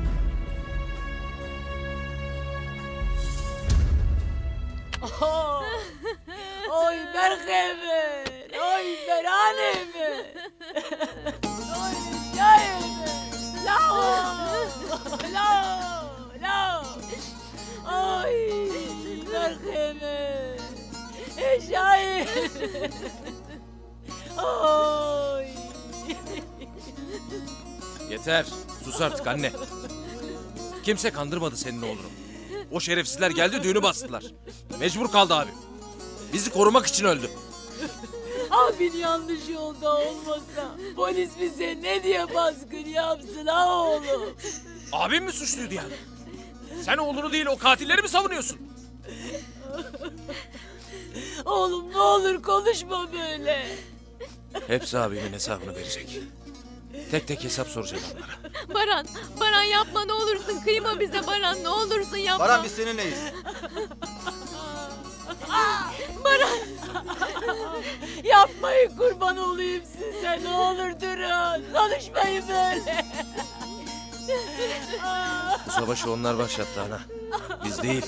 Oy Berke'mi, oy Beranemi, oy Şahimi, la, oy Berke'mi, Şahimi, oy. Yeter. Sus artık anne. Kimse kandırmadı senin oğlunu. O şerefsizler geldi düğünü bastılar. Mecbur kaldı abi. Bizi korumak için öldü. Abin yanlış yolda olmasa polis bize ne diye baskın yapsın ha oğlum? Abim mi suçluydu yani? Sen oğlunu değil o katilleri mi savunuyorsun? Oğlum ne olur konuşma böyle. Hepsi abimin hesabını verecek. Tek tek hesap soracağım onlara. Baran yapma ne olursun kıyma bize Baran ne olursun yapma. Baran biz seninleyiz. Baran. Yapmayın kurban olayım size ne olur durun. Konuşmayın böyle. Bu savaşı onlar başlattı ana. Biz değil.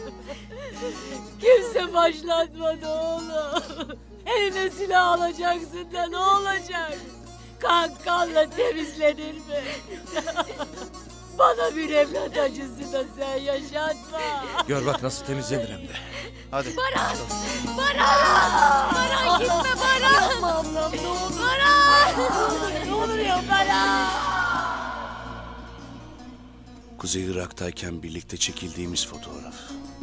Kimse başlatmadı oğlum. Eline silah alacaksın da ne olacak? Kanla temizlenir mi? Bana bir evlat acısı da sen yaşatma. Gör bak nasıl temizlenir hem de. Hadi. Baran gitme Baran. Yapma ablam ne olur. Baran. Ne olur ya Baran. Kuzey Irak'tayken birlikte çekildiğimiz fotoğraf.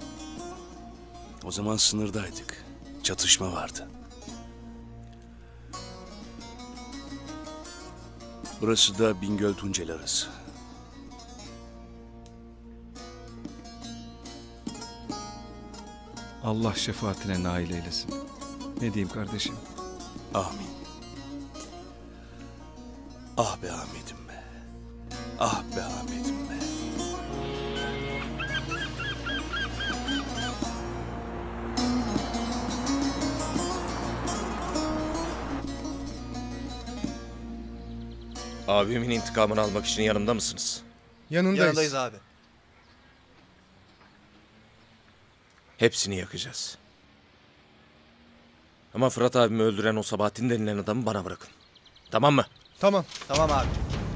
O zaman sınırdaydık. Çatışma vardı. Burası da Bingöl-Tunceli arası. Allah şefaatine nail eylesin. Ne diyeyim kardeşim? Amin. Ah be Ahmet'im be. Ah be Ahmet'im be. Abimin intikamını almak için yanımda mısınız? Yanındayız abi. Hepsini yakacağız. Ama Fırat abimi öldüren o Sabahattin denilen adamı bana bırakın. Tamam mı? Tamam. Tamam abi.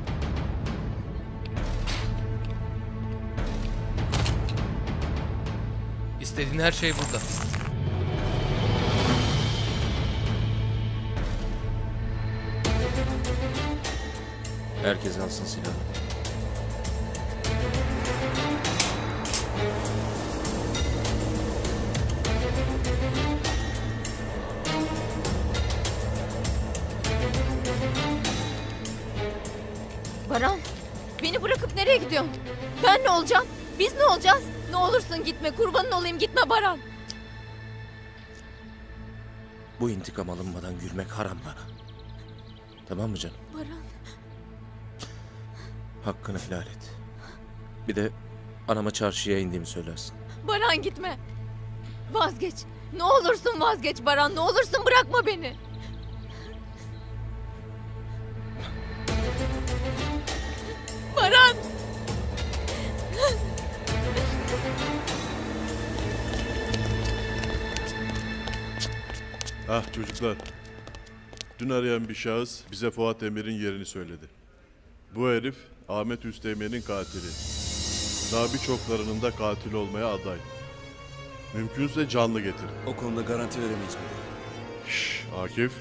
İstediğin her şey burada. Herkes alsın silahı. Baran beni bırakıp nereye gidiyorsun? Ben ne olacağım? Biz ne olacağız? Ne olursun gitme kurbanın olayım gitme Baran. Bu intikam alınmadan gülmek haram bana. Tamam mı canım? Baran. Hakkını helal et. Bir de anama çarşıya indiğimi söylersin. Baran gitme. Vazgeç. Ne olursun vazgeç Baran. Ne olursun bırakma beni. Baran. Ah çocuklar. Dün arayan bir şahıs bize Fuat Emir'in yerini söyledi. Bu herif Ahmet Üsteğmen'in katili. Daha birçoklarının da katil olmaya aday. Mümkünse canlı getirin. O konuda garanti veremeyiz müdürüm. Şşş, Akif.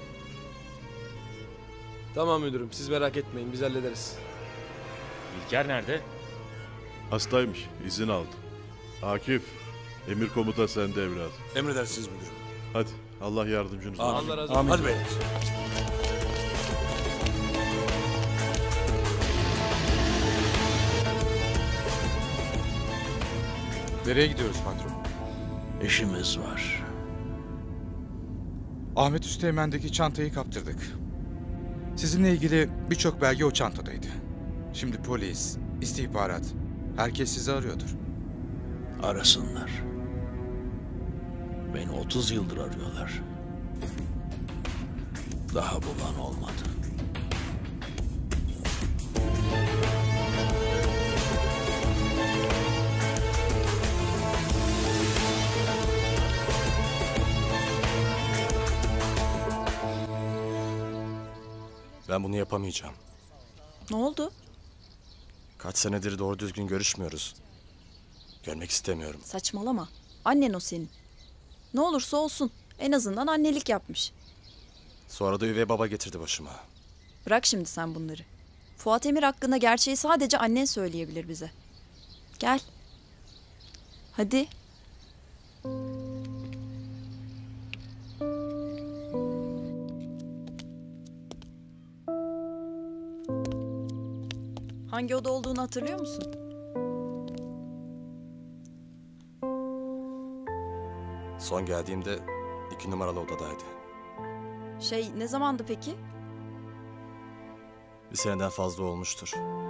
Tamam müdürüm, siz merak etmeyin, biz hallederiz. İlker nerede? Hastaymış, izin aldı. Akif, emir komuta sende evladım. Emredersiniz müdürüm. Hadi, Allah yardımcınız olsun. Allah razı olsun. Hadi beyler. Nereye gidiyoruz patron? İşimiz var. Ahmet Üsteğmen'deki çantayı kaptırdık. Sizinle ilgili birçok belge o çantadaydı. Şimdi polis, istihbarat, herkes sizi arıyordur. Arasınlar. Beni 30 yıldır arıyorlar. Daha bulan olmadı. Ben bunu yapamayacağım. Ne oldu? Kaç senedir doğru düzgün görüşmüyoruz. Görmek istemiyorum. Saçmalama. Annen o senin. Ne olursa olsun. En azından annelik yapmış. Sonra da üvey baba getirdi başıma. Bırak şimdi sen bunları. Fuat Emir hakkında gerçeği sadece annen söyleyebilir bize. Gel. Hadi. Hangi oda olduğunu hatırlıyor musun? Son geldiğimde 2 numaralı odadaydı. Ne zamandı peki? Bir seneden fazla olmuştur.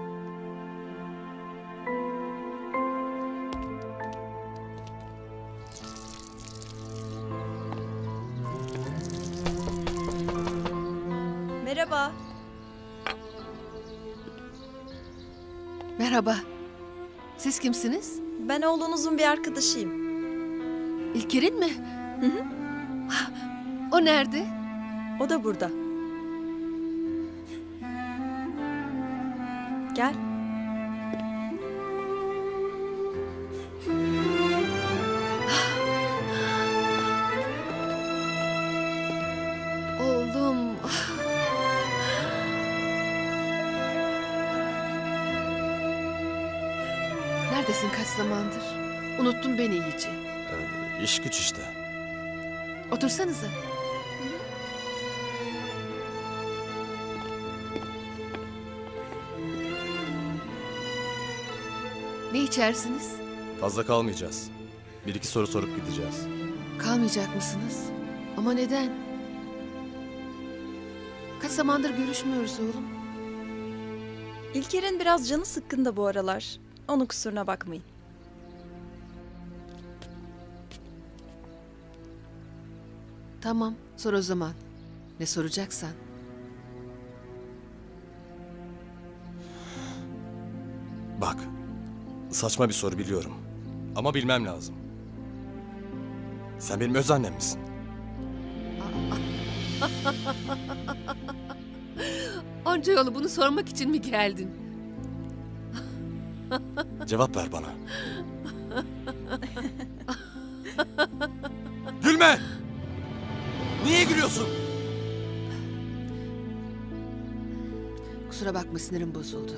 Merhaba. Merhaba. Siz kimsiniz? Ben oğlunuzun bir arkadaşıyım. İlker'in mi? Hı hı. O nerede? O da burada. Gel. Oğlum. Neredesin kaç zamandır? Unuttun beni iyice. İş güç işte. Otursanıza. Ne içersiniz? Fazla kalmayacağız. 1-2 soru sorup gideceğiz. Kalmayacak mısınız? Ama neden? Kaç zamandır görüşmüyoruz oğlum. İlker'in biraz canı sıkkın da bu aralar. Onun kusuruna bakmayın. Tamam, sor o zaman. Ne soracaksan. Bak, saçma bir soru biliyorum. Ama bilmem lazım. Sen benim öz annem misin? Onca yolu bunu sormak için mi geldin? Cevap ver bana. Gülme! Niye gülüyorsun? Kusura bakma, sinirim bozuldu.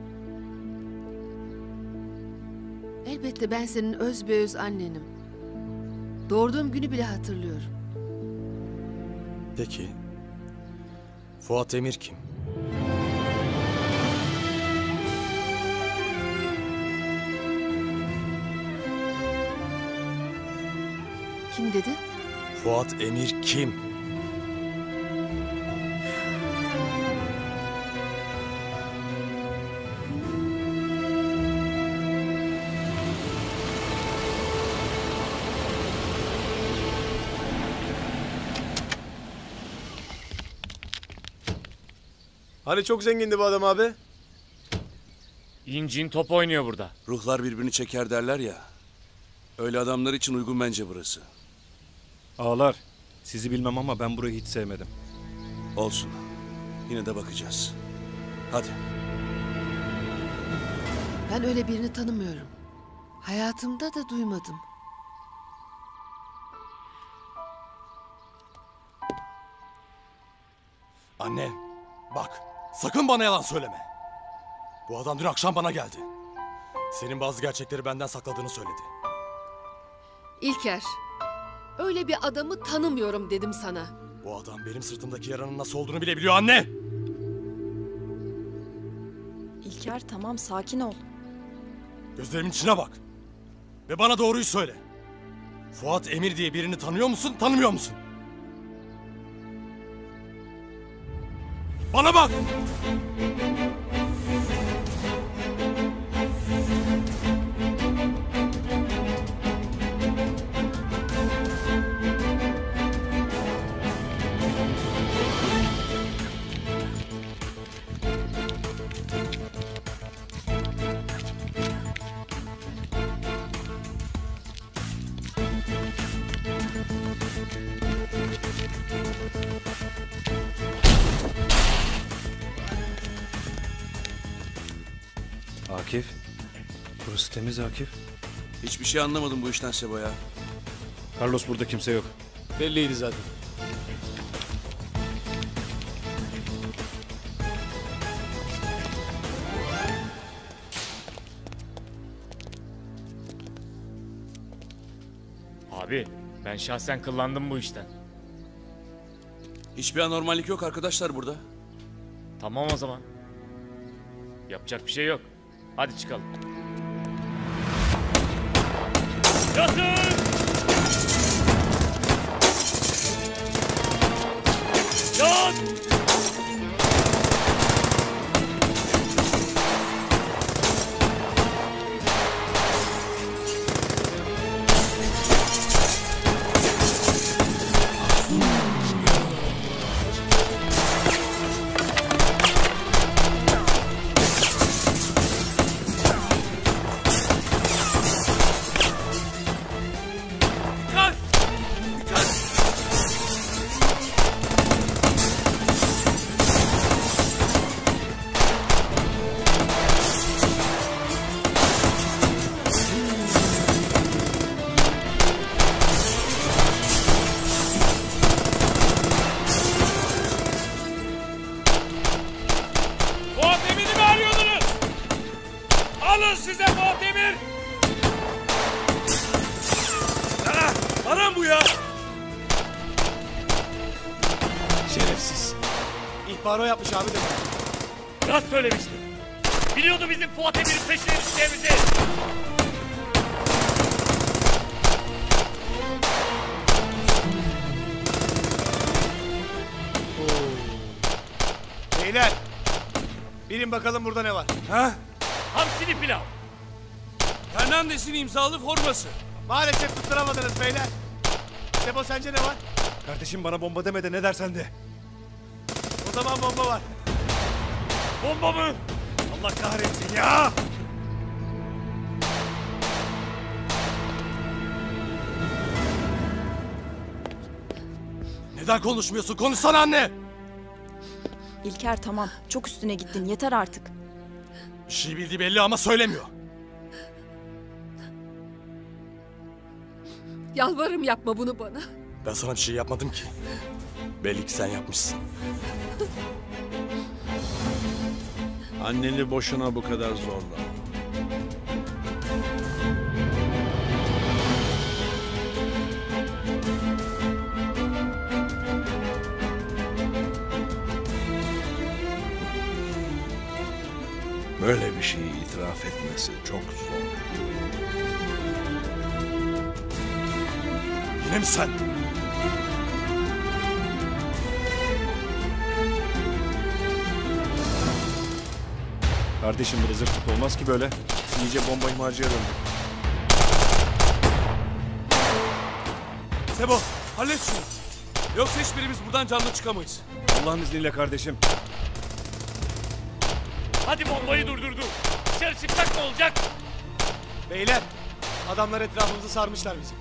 Elbette ben senin özbeöz annenim. Doğurduğum günü bile hatırlıyorum. Peki, Fuat Emir kim? Kim dedi? Fuat Emir kim? Hani çok zengindi bu adam abi? İncin top oynuyor burada. Ruhlar birbirini çeker derler ya. Öyle adamlar için uygun bence burası. Ağalar, sizi bilmem ama ben burayı hiç sevmedim. Olsun. Yine de bakacağız. Hadi. Ben öyle birini tanımıyorum. Hayatımda da duymadım. Anne, bak, sakın bana yalan söyleme. Bu adam dün akşam bana geldi. Senin bazı gerçekleri benden sakladığını söyledi. İlker, öyle bir adamı tanımıyorum dedim sana. Bu adam benim sırtımdaki yaranın nasıl olduğunu bile biliyor anne. İlker tamam, sakin ol. Gözlerimin içine bak. Ve bana doğruyu söyle. Fuat Emir diye birini tanıyor musun, tanımıyor musun? Bana bak! Akif. Burası temiz Akif. Hiçbir şey anlamadım bu işten Sebo ya. Carlos, burada kimse yok. Belliydi zaten. Abi ben şahsen kıllandım bu işten. Hiçbir anormallik yok arkadaşlar burada. Tamam o zaman. Yapacak bir şey yok. Hadi çıkalım. Yatın! Yat! Fuat Emir'i mi arıyordunuz? Alın size Fuat Emir! Aram bu ya! Şerefsiz. İhbarı o yapmış abi de. Nasıl söylemiştim? Biliyordu bizim Fuat Emir'in peşine düşeceğimizi. Beyler! Bilin bakalım burada ne var? Ha? Hamsili pilav. Hernandez'in imzalı forması. Maalesef tutturamadınız beyler. Sebo, sence ne var? Kardeşim, bana bomba deme de ne dersen de. O zaman bomba var. Bomba mı? Allah kahretsin ya! Neden konuşmuyorsun? Konuşsana anne! İlker tamam, çok üstüne gittin, yeter artık. Bir şey bildiği belli ama söylemiyor. Yalvarırım yapma bunu bana. Ben sana bir şey yapmadım ki. Belli ki sen yapmışsın. Anneni boşuna bu kadar zorla. Böyle bir şeyi itiraf etmesi çok zor. Yine mi sen? Kardeşim, bu zırt pırt olmaz ki böyle. İyice bomba imhacıya döndü. Sebo, hallet şunu. Yoksa hiçbirimiz buradan canlı çıkamayız. Allah'ın izniyle kardeşim. Hadi bombayı durdurdu. Dışarı çıksak ne olacak? Beyler, adamlar etrafımızı sarmışlar bizi.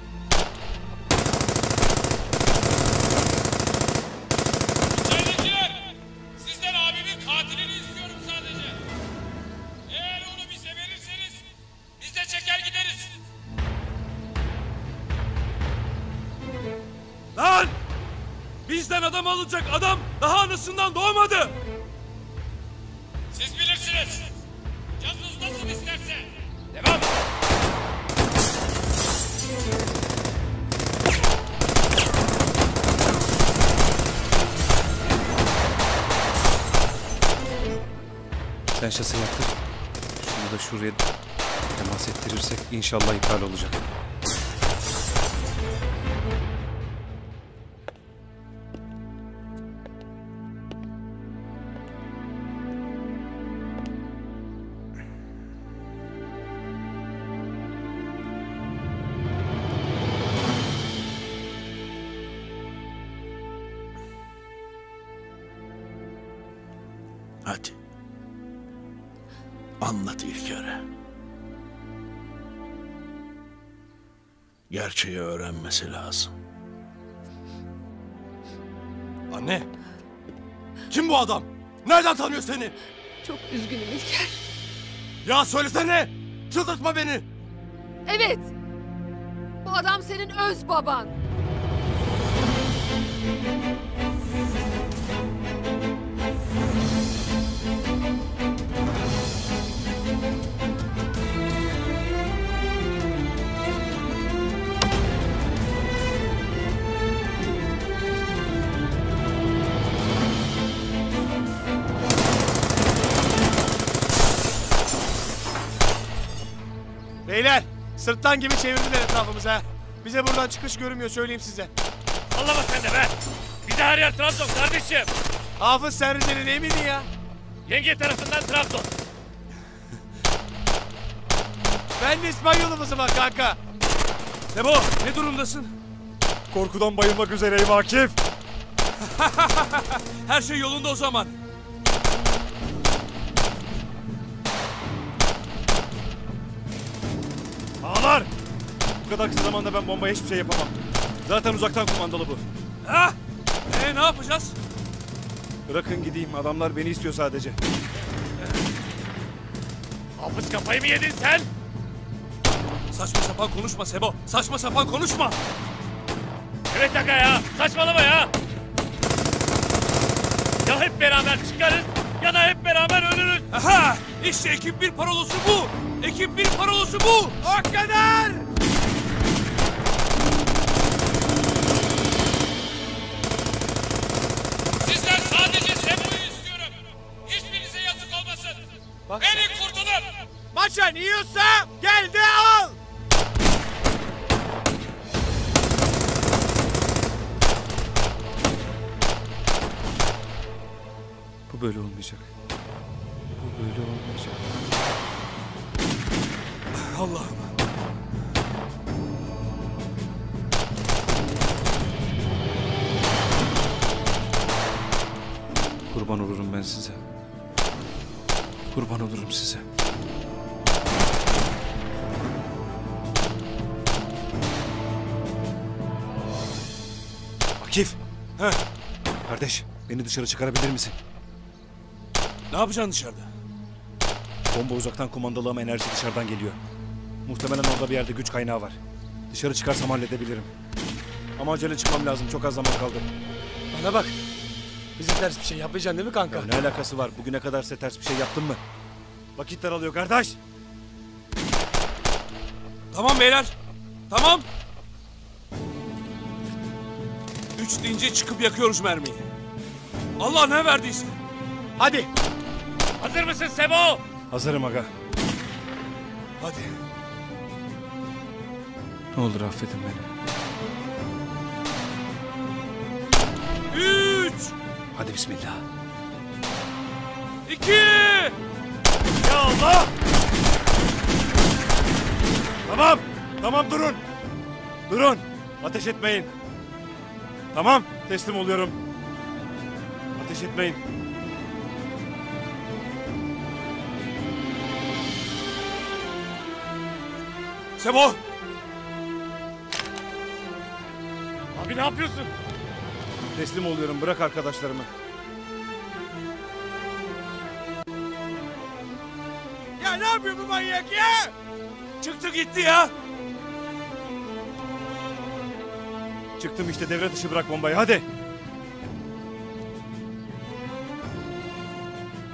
Söyleyiciler, sizden abimin katilini istiyorum sadece. Eğer onu bize verirseniz biz de çeker gideriz. Lan! Bizden adam alacak adam daha anasından doğmadı. Siz bilirsiniz. Canınız nasıl isterse. Devam. Sen şase yaptır. Şunu da şuraya temas ettirirsek inşallah iptal olacak. Hadi. Anlat İlker'e. Gerçeği öğrenmesi lazım. Anne. Kim bu adam? Nereden tanıyor seni? Çok üzgünüm İlker. Ya söylesene. Çıldırtma beni. Evet. Bu adam senin öz baban. Beyler, sırttan gibi çevirdiler etrafımıza. Bize buradan çıkış görünmüyor, söyleyeyim size. Sallama sen de be. Bir de her yer Trabzon kardeşim. Hafız sen Rize'nin değil miydin ya? Yenge tarafından Trabzon. Ben de İspanyolum o zaman kanka. Sebo, ne durumdasın? Korkudan bayılmak üzereyim Akif. Her şey yolunda o zaman. Ağlar! Bu kadar kısa zamanda ben bombaya hiçbir şey yapamam. Zaten uzaktan kumandalı bu. Ha? Ne yapacağız? Bırakın gideyim. Adamlar beni istiyor sadece. Hafız kafayı mı yedin sen? Saçma sapan konuşma Sebo. Saçma sapan konuşma. Evet aga ya. Saçmalama ya. Ya hep beraber çıkarız ya da hep beraber ölürüz. Aha! İşte ekip bir parolosu bu. Ekip bir parolosu bu. O kadar! Sizden sadece Sebo'yu istiyorum. Hiçbirinize yazık olmasın. Beni kurtulun. Maçan yiyorsa gel de al. Bu böyle olmayacak. Bu böyle olmayacak. Allah'ım. Kurban olurum ben size. Kurban olurum size. Akif. He. Kardeş, beni dışarı çıkarabilir misin? Ne yapacaksın dışarıda? Bomba uzaktan kumandalı ama enerji dışarıdan geliyor. Muhtemelen orada bir yerde güç kaynağı var. Dışarı çıkarsam halledebilirim. Ama acele çıkmam lazım. Çok az zaman kaldı. Bana bak. Bize ters bir şey yapmayacaksın değil mi kanka? Ya ne alakası var? Bugüne kadar size ters bir şey yaptın mı? Vakit daralıyor kardeş. Tamam beyler. Tamam. 3 deyince çıkıp yakıyoruz mermiyi. Allah ne verdiyse. Hadi. Hazır mısın Sebo? Hazırım aga. Hadi. Ne olur affedin beni. 3. Hadi bismillah. 2. Ya Allah. Tamam. Tamam durun. Durun. Ateş etmeyin. Tamam. Teslim oluyorum. Ateş etmeyin. Sebo. Abi ne yapıyorsun? Teslim oluyorum. Bırak arkadaşlarımı. Ya ne yapıyor bu manyak ya? Çıktı gitti ya. Çıktım işte, devre dışı, bırak bombayı hadi.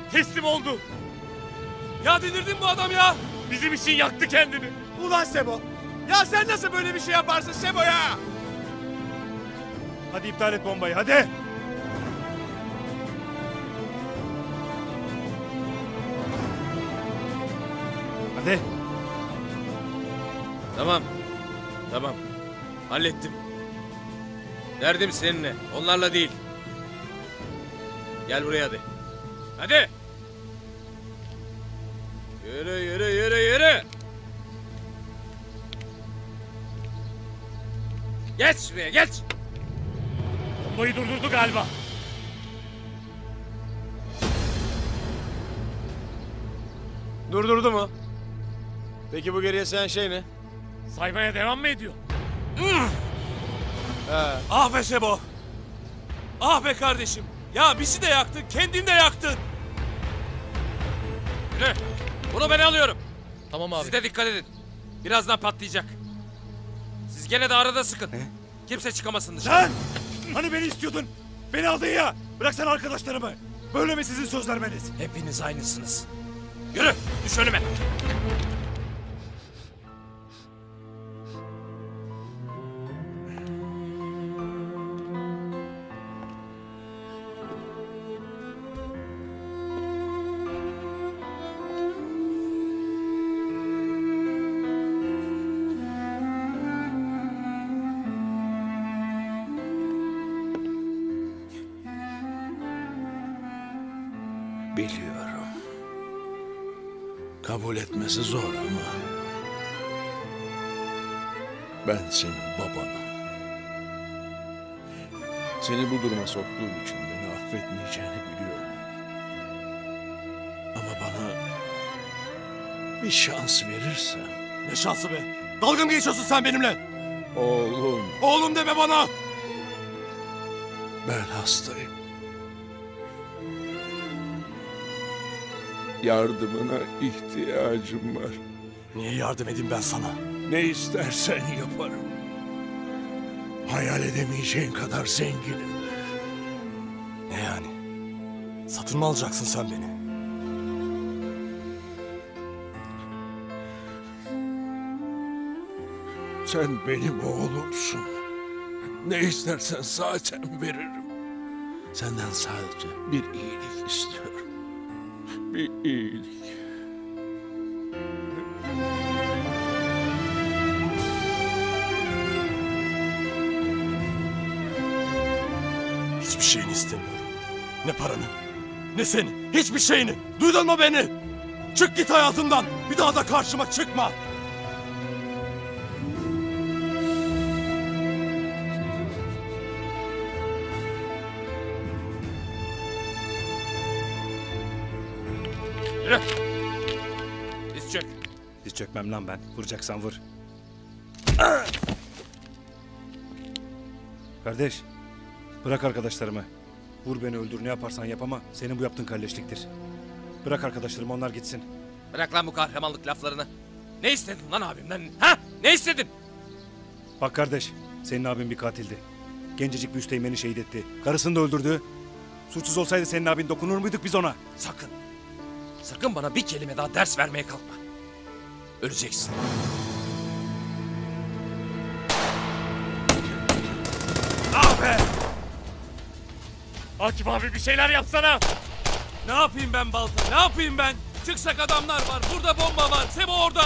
Teslim oldu. Ya delirdin bu adam ya. Bizim için yaktı kendini. Ulan Sebo. Ya sen nasıl böyle bir şey yaparsın Sebo ya? Hadi iptal et bombayı hadi. Hadi. Tamam. Tamam. Hallettim. Derdim seninle. Onlarla değil. Gel buraya hadi. Hadi. Yürü yürü yürü yürü. Geç şuraya geç. Bombayı durdurdu galiba. Durdurdu mu? Peki bu geriye sayan şey ne? Saymaya devam mı ediyor? Ah be Sebo. Ah be kardeşim. Ya bizi de yaktın, kendini de yaktın. Yürü. Bunu ben alıyorum. Tamam abi. Siz de dikkat edin. Birazdan patlayacak. Siz gene de arada sıkın. Kimse çıkamasın dışarı. Lan! Hani beni istiyordun? Beni aldın ya. Bırak sen arkadaşlarımı. Böyle mi sizin söz vermeniz? Hepiniz aynısınız. Yürü. Düş önüme. Biliyorum. Kabul etmesi zor ama ben senin babanım. Seni bu duruma soktuğum için beni affetmeyeceğini biliyorum. Ama bana bir şans verirsen... Ne şansı be? Dalga mı geçiyorsun sen benimle? Oğlum. Oğlum deme bana. Ben hastayım. Yardımına ihtiyacım var. Niye yardım edeyim ben sana? Ne istersen yaparım. Hayal edemeyeceğin kadar zenginim. Ne yani? Satın mı alacaksın sen beni? Sen benim oğlumsun. Ne istersen zaten veririm. Senden sadece bir iyilik istiyorum. Bir iyilik. Hiçbir şeyini istemiyorum. Ne paranı, ne seni, hiçbir şeyini. Duydun mu beni? Çık git hayatımdan. Bir daha da karşıma çıkma. Yürü. Diz çök. Diz çökmem lan ben. Vuracaksan vur. Kardeş, bırak arkadaşlarımı. Vur beni öldür ne yaparsan yap ama senin bu yaptığın kalleşliktir. Bırak arkadaşlarımı onlar gitsin. Bırak lan bu kahramanlık laflarını. Ne istedin lan abimden? Ha? Ne istedin? Bak kardeş, senin abin bir katildi. Gencecik bir üsteğmeni şehit etti. Karısını da öldürdü. Suçsuz olsaydı senin abin dokunur muyduk biz ona? Sakın. Sakın bana bir kelime daha ders vermeye kalkma. Öleceksin. Ah be! Akif abi bir şeyler yapsana. Ne yapayım ben Balta? Ne yapayım ben? Çıksak adamlar var. Burada bomba var. Sebo orada.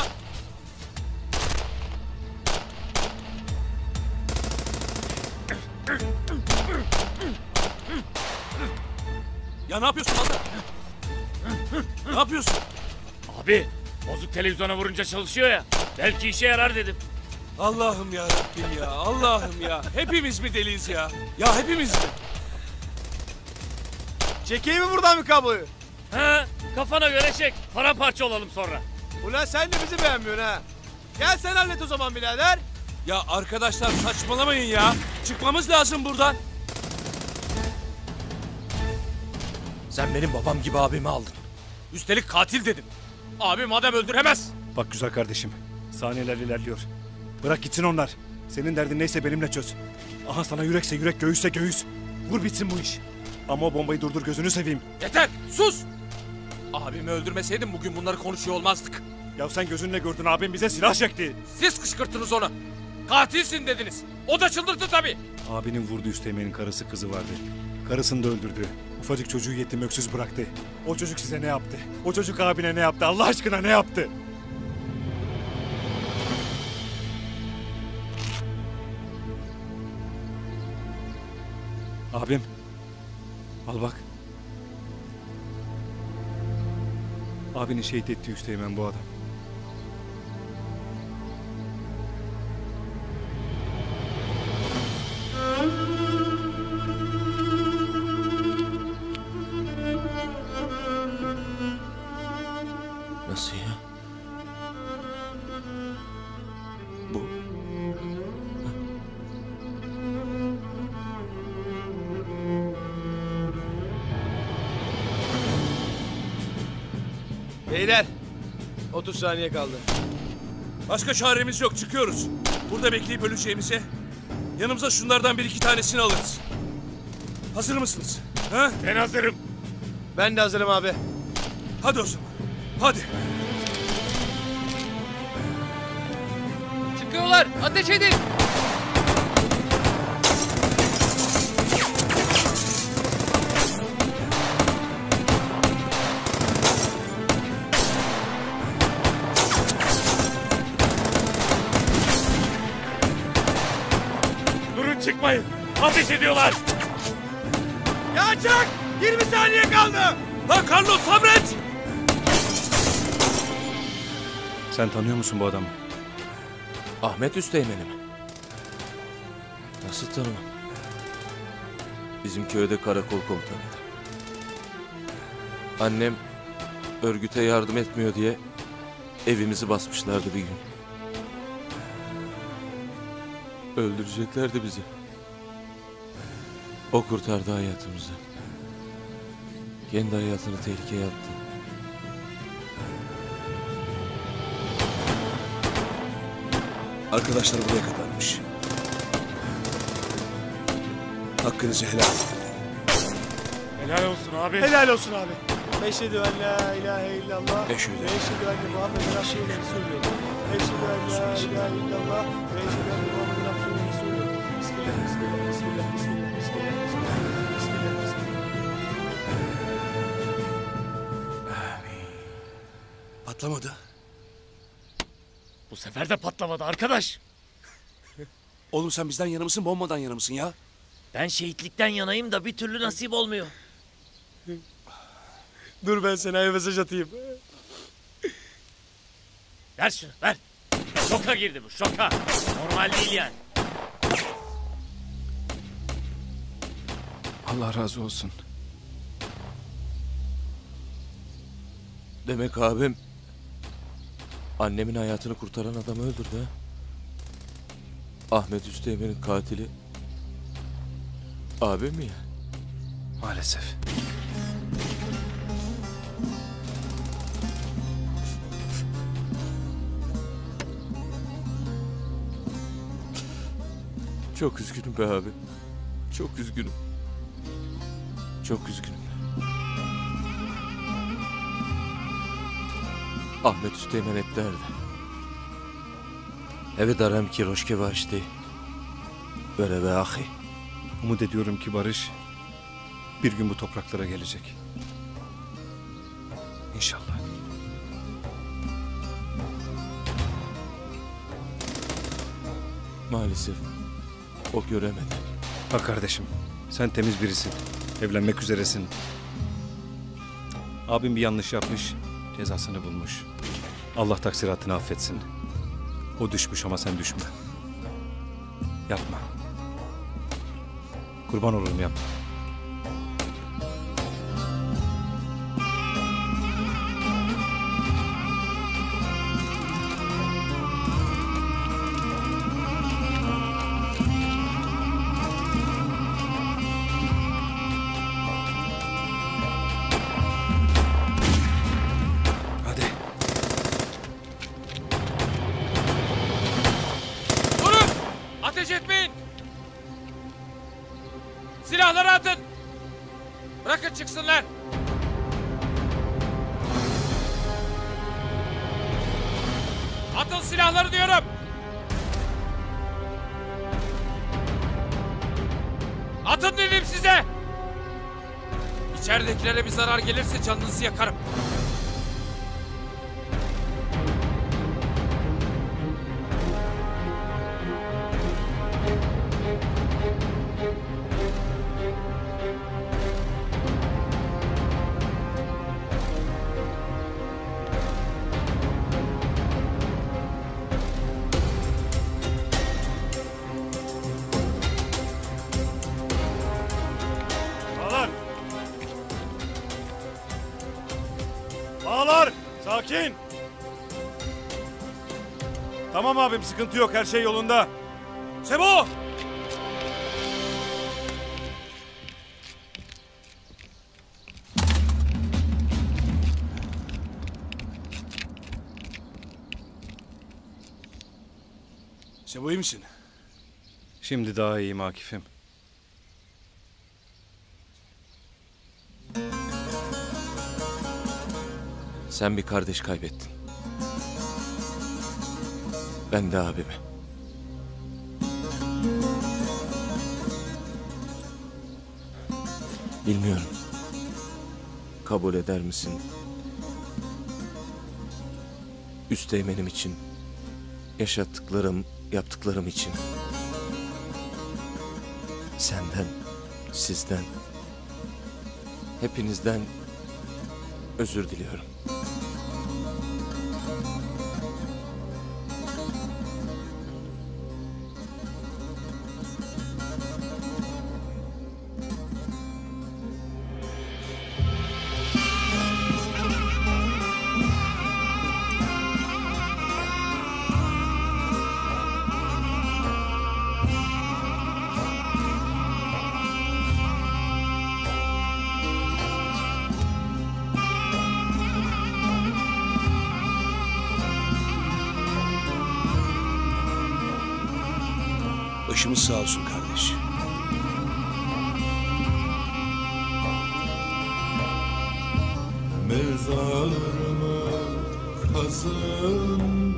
Ya ne yapıyorsun Balta? Ne yapıyorsun? Abi bozuk televizyona vurunca çalışıyor ya. Belki işe yarar dedim. Allah'ım ya Rabbim ya. Allah'ım ya. Hepimiz mi deliyiz ya? Ya hepimiz mi? Çekeyim mi buradan bir kabloyu? He, kafana göre çek. Paramparça olalım sonra. Ulan sen de bizi beğenmiyorsun ha. Gel sen hallet o zaman birader. Ya arkadaşlar saçmalamayın ya. Çıkmamız lazım buradan. Sen benim babam gibi abimi aldın. Üstelik katil dedin. Abim adam öldüremez. Bak güzel kardeşim, saniyeler ilerliyor. Bırak gitsin onlar. Senin derdin neyse benimle çöz. Aha sana yürekse yürek, göğüsse göğüs. Vur bitsin bu iş. Ama o bombayı durdur gözünü seveyim. Yeter sus. Abimi öldürmeseydin bugün bunları konuşuyor olmazdık. Ya sen gözünle gördün, abim bize silah çekti. Siz kışkırttınız onu. Katilsin dediniz. O da çıldırdı tabii. Abinin vurduğu Üsteğmen'in karısı kızı vardı. Karısını da öldürdü. Ufacık çocuğu yetim öksüz bıraktı. O çocuk size ne yaptı? O çocuk abine ne yaptı? Allah aşkına ne yaptı? Abim. Al bak. Abini şehit etti Üsteğmen bu adam. Nasıl ya? Bu... Beyler 30 saniye kaldı. Başka çaremiz yok, çıkıyoruz. Burada bekleyip öleceğimize yanımıza şunlardan bir iki tanesini alırız. Hazır mısınız? Ha? Ben hazırım. Ben de hazırım abi. Hadi o zaman. Hadi. Çıkıyorlar. Ateş edin. Durun, çıkmayın. Ateş ediyorlar. Ya çak! 20 saniye kaldı. Lan Carlos, sabret! Sen tanıyor musun bu adamı? Ahmet Üsteğmen'i mi? Nasıl tanımam? Bizim köyde karakol komutanıydı. Annem örgüte yardım etmiyor diye evimizi basmışlardı bir gün. Öldüreceklerdi bizi. O kurtardı hayatımızı. Kendi hayatını tehlikeye attı. Arkadaşları buraya kadarmış. Hakkınızı helal edin. Helal olsun abi. Helal olsun abi. Eşhedü en la ilahe illallah. Eşhedü. Eşhedü enne Muhammeden Resulullah söylüyorum. Eşhedü en la ilahe illallah. Eşhedü enne Muhammeden Resulullah söylüyorum. Bismillah, bismillah, bismillah, bismillah, bismillah, bismillah, bismillah, bismillah. Patlamadı. Bu sefer de patlamadı arkadaş. Oğlum sen bizden yana mısın, bombadan yana mısın ya? Ben şehitlikten yanayım da bir türlü nasip olmuyor. Dur ben sana mesaj atayım. Ver şunu, ver. Şoka girdi bu, şoka. Normal değil yani. Allah razı olsun. Demek abim annemin hayatını kurtaran adamı öldürdü ha? Ahmet Üsteğmen'in katili abim mi ya? Maalesef. Çok üzgünüm be abi. Çok üzgünüm. Çok üzgünüm. Ahmet Üsteğmen hep derdi. Evi darem ki roşke baştı. Böyle be ahi. Umut ediyorum ki barış bir gün bu topraklara gelecek. İnşallah. Maalesef o göremedi. Bak kardeşim, sen temiz birisin. Evlenmek üzeresin. Abim bir yanlış yapmış, cezasını bulmuş. Allah taksiratını affetsin. O düşmüş ama sen düşme. Yapma. Kurban olurum, yapma. Durun! Ateş etmeyin! Silahları atın! Bırakın çıksınlar! Atın silahları diyorum. Atın dedim size. İçeridekilere bir zarar gelirse canınızı yakarım. Bağlar! Bağlar! Sakin! Tamam abim, sıkıntı yok, her şey yolunda. Sebo! Sebo iyi misin? Şimdi daha iyiyim Akif'im. Sen bir kardeş kaybettin. Ben de abimi. Bilmiyorum. Kabul eder misin? Üsteğmenim için, yaşattıklarım, yaptıklarım için. Senden, sizden, hepinizden özür diliyorum. Başımız sağ olsun kardeş. Mezarımı kazın